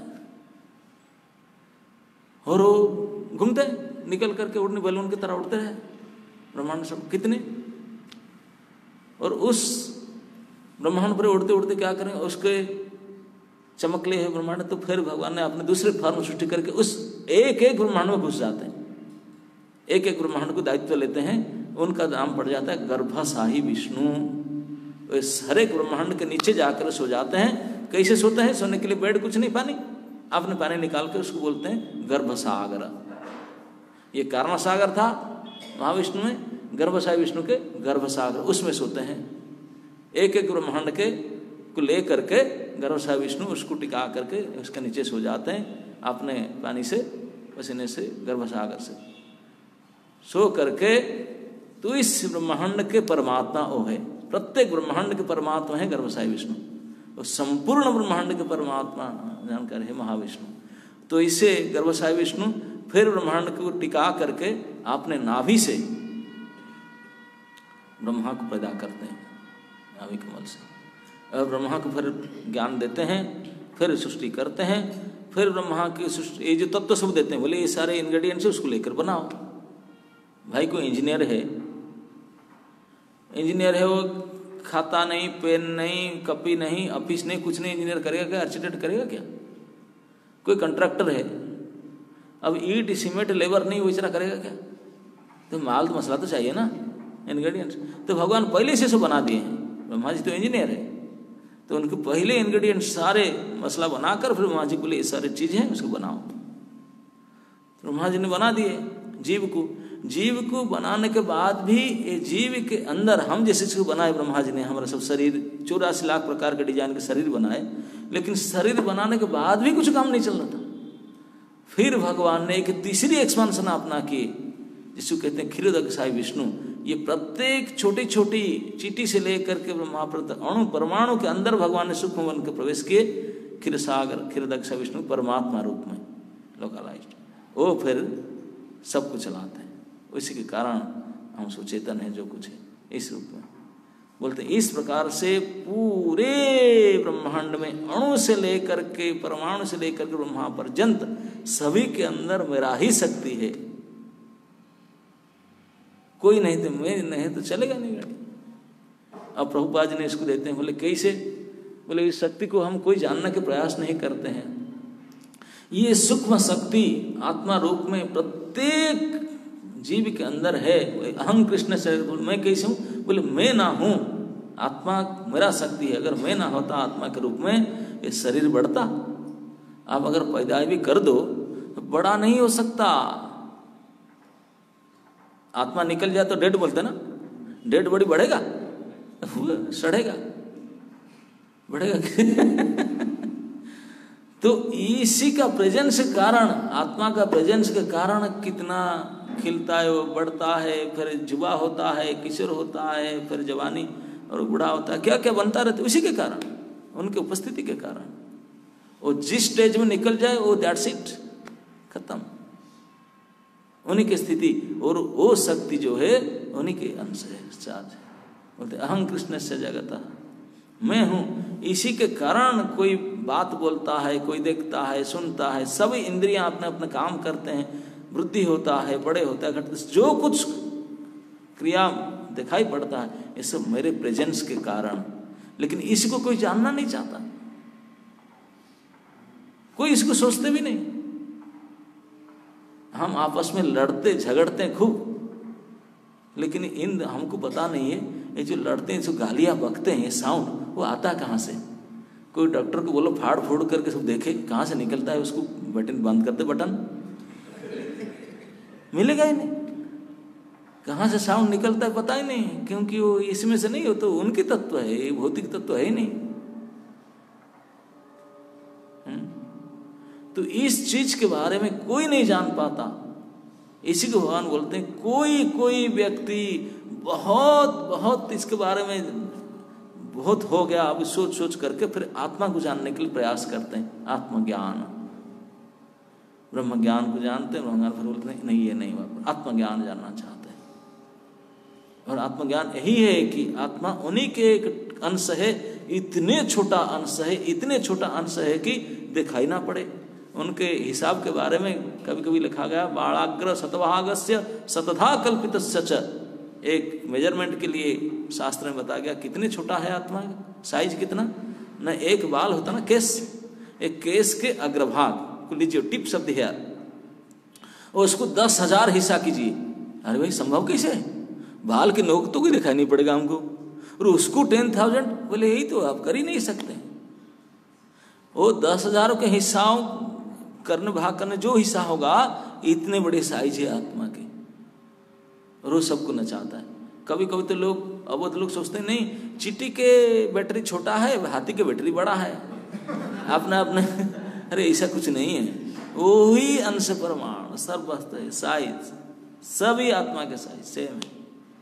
और वो घूमते हैं, निकल करके उड़ने बैलून की तरह उड़ते हैं ब्रह्मांड सब कितने। और उस ब्रह्मांड पर उड़ते उड़ते क्या करें, उसके चमकले है ब्रह्मांड, तो फिर भगवान ने अपने दूसरे फॉर्म सृष्टि करके उस एक एक ब्रह्मांड में घुस जाते हैं, एक एक ब्रह्मांड को दायित्व लेते हैं, उनका नाम पड़ जाता है गर्भशाही विष्णु। इस हर एक ब्रह्मांड के नीचे जाकर सो जाते हैं। कैसे सोते हैं? सोने के लिए बेड कुछ नहीं, पानी, आपने पानी निकाल के उसको बोलते हैं गर्भसागर। ये कारण सागर था महाविष्णु में, गर्भशाही विष्णु के गर्भसागर, उसमें सोते हैं। एक एक ब्रह्मांड के को ले करके गर्भशाही विष्णु उसको टिका करके उसके नीचे सो जाते हैं, अपने पानी से पसीने से गर्भसागर से सो करके। तो इस ब्रह्मांड के परमात्मा वो है, प्रत्येक ब्रह्मांड के परमात्मा है गर्भशाही विष्णु, और संपूर्ण ब्रह्मांड के परमात्मा जानकर है महाविष्णु। तो इसे गर्भशाही विष्णु फिर ब्रह्मांड को टिका करके अपने नाभि से ब्रह्मा को पैदा करते हैं, नाभि कमल से, और ब्रह्मा को फिर ज्ञान देते हैं, फिर सृष्टि करते हैं, फिर ब्रह्मा की सृष्टि, ये जो तत्व सब देते हैं, बोले ये सारे इंग्रेडिएंट्स है, उसको लेकर बनाओ। भाई कोई इंजीनियर है, इंजीनियर है, वो खाता नहीं, पेन नहीं, कॉपी नहीं, ऑफिस नहीं, कुछ नहीं, इंजीनियर करेगा क्या? आर्किटेक्ट करेगा क्या? कोई कंट्रैक्टर है, अब ईट सीमेंट लेबर नहीं, वो इतना करेगा क्या? तो माल तो मसला तो चाहिए ना, इंग्रेडिएंट्स। तो भगवान पहले से सब बना दिए हैं। ब्रह्मा जी तो इंजीनियर है, तो उनके पहले इंग्रेडिएंट सारे मसला बनाकर फिर ब्रह्मा जी बोले ये सारी चीज़ें हैं, उसको बनाओ। तो ब्रह्मा जी ने बना दिए जीव को। जीव को बनाने के बाद भी ये जीव के अंदर हम जैसे इसको बनाए ब्रह्मा जी ने, हमारा सब शरीर चौरासी लाख प्रकार के डिजाइन के शरीर बनाए, लेकिन शरीर बनाने के बाद भी कुछ काम नहीं चल रहा था। फिर भगवान ने एक तीसरी एक्सपांशन अपना की, जिसको कहते हैं क्षीरोदकशाही विष्णु। ये प्रत्येक छोटी छोटी चीटी से लेकर के ब्रह्मा अणु परमाणु के अंदर भगवान ने सूक्ष्म बन के प्रवेश किए। क्षीरसागर क्षीरोदकशाही विष्णु परमात्मा रूप में लोकलाइज्ड, वो फिर सब कुछ चलाते हैं। उसी के कारण हम सुचेतन हैं, जो कुछ है इस रूप में बोलते हैं। इस प्रकार से पूरे ब्रह्मांड में अणु से लेकर के परमाणु से लेकर के ब्रह्मा पर्यंत सभी के अंदर मेरा ही शक्ति है। कोई नहीं तो मैं नहीं तो चलेगा नहीं गाड़ी। अब प्रभुपाद जी ने इसको देते हैं, बोले कैसे? बोले इस शक्ति को हम कोई जानने के प्रयास नहीं करते हैं। ये सूक्ष्म शक्ति आत्मा रूप में प्रत्येक जीव के अंदर है। अहं कृष्ण से, मैं कैसे हूँ? बोले मैं ना हूँ, आत्मा मेरा शक्ति है। अगर मैं ना होता आत्मा के रूप में, ये शरीर बढ़ता। आप अगर पैदा भी कर दो तो बड़ा नहीं हो सकता। आत्मा निकल जाए तो डेड बोलते ना, डेड बॉडी बढ़ेगा, सड़ेगा, बढ़ेगा। तो इसी का प्रेजेंस के कारण, आत्मा का प्रेजेंस के कारण कितना खिलता है, वो बढ़ता है, फिर जुबा होता है, किशोर होता है, फिर जवानी और बूढ़ा होता है, क्या क्या बनता रहता है उसी के कारण, उनके उपस्थिति के कारण। वो जिस स्टेज में निकल जाए वो दैट्स इट, खत्म, उन्हीं की स्थिति। और वो शक्ति जो है उन्हीं के अंश है, चार्ज। बोलते अहं कृष्ण से जगत, मैं हूँ। इसी के कारण कोई बात बोलता है, कोई देखता है, सुनता है, सभी इंद्रियां अपने अपने काम करते हैं, वृद्धि होता है, बड़े होता है, घटता, जो कुछ क्रिया दिखाई पड़ता है, ये सब मेरे प्रेजेंस के कारण। लेकिन इसको कोई जानना नहीं चाहता, कोई इसको सोचते भी नहीं। हम आपस में लड़ते झगड़ते हैं खूब, लेकिन इन हमको पता नहीं है ये जो लड़ते हैं, जो गालियां बकते हैं, ये साउंड वो आता कहाँ से? कोई डॉक्टर को बोलो फाड़ फोड़ करके सब देखे कहाँ से निकलता है, उसको बटन बंद करते, बटन मिलेगा ही नहीं। कहाँ से साउंड निकलता है पता ही नहीं, क्योंकि वो इसमें से नहीं हो, तो उनके तत्व है, ये भौतिक तत्व है ही नहीं। तो इस चीज के बारे में कोई नहीं जान पाता। इसी को भगवान बोलते हैं कोई कोई व्यक्ति बहुत बहुत इसके बारे में बहुत हो गया, अब सोच सोच करके फिर आत्मा को जानने के लिए प्रयास करते हैं। आत्मज्ञान, ब्रह्म ज्ञान को जानते हैं, ब्रह्म ज्ञान फिर बोलते हैं नहीं ये नहीं हुआ, आत्मज्ञान जानना चाहते हैं। और आत्मज्ञान यही है कि आत्मा उन्हीं के एक अंश है, इतने छोटा अंश है, इतने छोटा अंश है कि दिखाई ना पड़े। उनके हिसाब के बारे में कभी कभी लिखा गया बाणाग्र शतभागस्य शतधा कल्पितस्य च, एक मेजरमेंट के लिए शास्त्र में बताया गया कितने छोटा है आत्मा, साइज कितना न, एक बाल होता ना केस, एक केस के अग्रभाग को लीजिए, टिप्स ऑफ द हेयर, और उसको दस हजार हिस्सा कीजिए। अरे भाई संभव कैसे है, बाल के नोक तो कोई दिखाई नहीं पड़ेगा हमको, और उसको टेन थाउजेंड, बोले यही तो आप कर ही नहीं सकते। वो दस हजारों के हिस्साओं करने भाग करने जो हिस्सा होगा, इतने बड़े साइज है आत्मा के, और वो सबको नचाता है। कभी कभी तो लोग अब तो लोग सोचते हैं नहीं चींटी के बैटरी छोटा है, हाथी के बैटरी बड़ा है, अपना अपने अरे ऐसा कुछ नहीं है, वो ही अंश परमाणु सब है, साइज सभी आत्मा के साइज सेम है,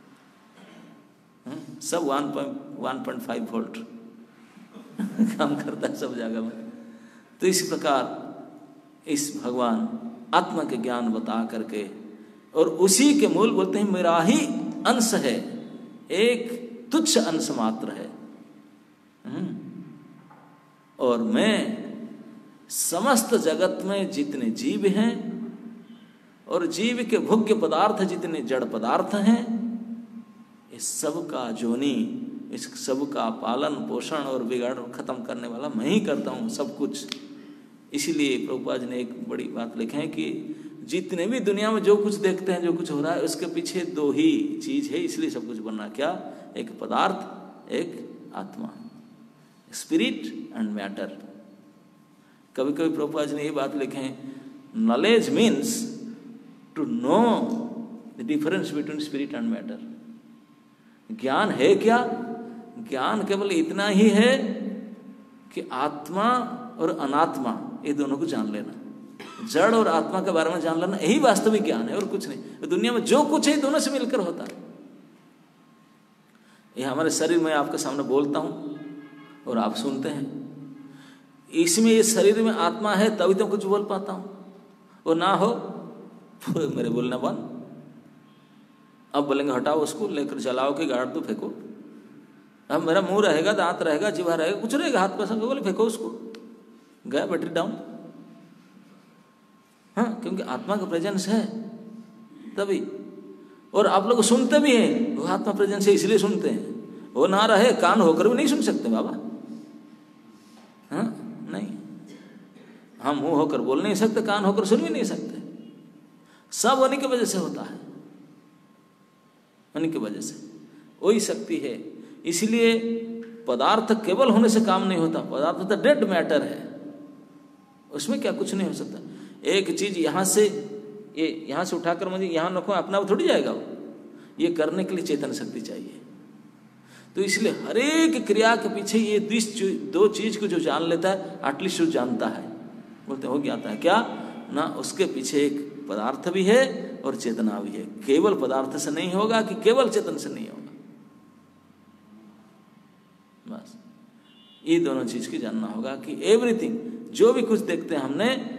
सब one point one point five volt काम करता है सब जगह में। तो इस प्रकार इस भगवान आत्मा के ज्ञान बता करके, और उसी के मूल बोलते हैं मेरा ही अंश है, एक तुच्छ अंश मात्र है, और मैं समस्त जगत में जितने जीव हैं और जीव के भोग्य पदार्थ जितने जड़ पदार्थ हैं, इस सब का जोनी, इस सब का पालन पोषण और बिगाड़ खत्म करने वाला मैं ही करता हूँ सब कुछ। इसीलिए प्रभुपाद जी ने एक बड़ी बात लिखे हैं कि जितने भी दुनिया में जो कुछ देखते हैं, जो कुछ हो रहा है, उसके पीछे दो ही चीज है, इसलिए सब कुछ बनना, क्या, एक पदार्थ, एक आत्मा, स्पिरिट एंड मैटर। कभी कभी प्रभुपाद जी ने ये बात लिखे हैं, knowledge means to know the difference between spirit and matter. ज्ञान है क्या, ज्ञान केवल इतना ही है कि आत्मा और अनात्मा ये दोनों को जान लेना, जड़ और आत्मा के बारे में जान लेना, यही वास्तविक ज्ञान है और कुछ नहीं। दुनिया में जो कुछ है दोनों से मिलकर होता है। ये हमारे शरीर में आपके सामने बोलता हूं और आप सुनते हैं, इसमें ये शरीर में आत्मा है तभी तो कुछ बोल पाता हूं, और ना हो तो मेरे बोलना बंद। अब बोलेंगे हटाओ उसको, लेकर चलाओ कि गाड़ दो, फेंको। अब मेरा मुंह रहेगा, दांत रहेगा, जीवा रहेगा, कुछ रहेगा, हाथ पैसा बोले फेंको उसको, गया बैटरी डाउन। हाँ, क्योंकि आत्मा का प्रेजेंस है तभी। और आप लोग सुनते भी हैं, वो आत्मा प्रेजेंस है इसलिए सुनते हैं, वो ना रहे कान होकर भी नहीं सुन सकते बाबा। हाँ नहीं, हम मुंह होकर बोल नहीं सकते, कान होकर सुन भी नहीं सकते, सब उन्हीं की वजह से होता है, उन्हीं की वजह से वही शक्ति है। इसलिए पदार्थ केवल होने से काम नहीं होता, पदार्थ तो डेड मैटर है, उसमें क्या कुछ नहीं हो सकता। एक चीज यहाँ से, ये यहाँ से उठाकर मुझे यहाँ रखो, अपना वो थोड़ी जाएगा, वो ये करने के लिए चेतन शक्ति चाहिए। तो इसलिए हर एक क्रिया के पीछे ये दो चीज को जो जान लेता है, एटलीस्ट जो जानता है, बोलते हो ज्ञाता है क्या ना, उसके पीछे एक पदार्थ भी है और चेतना भी है। केवल पदार्थ से नहीं होगा कि केवल चेतन से नहीं होगा, बस ये दोनों चीज की जानना होगा कि एवरीथिंग, जो भी कुछ देखते हैं हमने,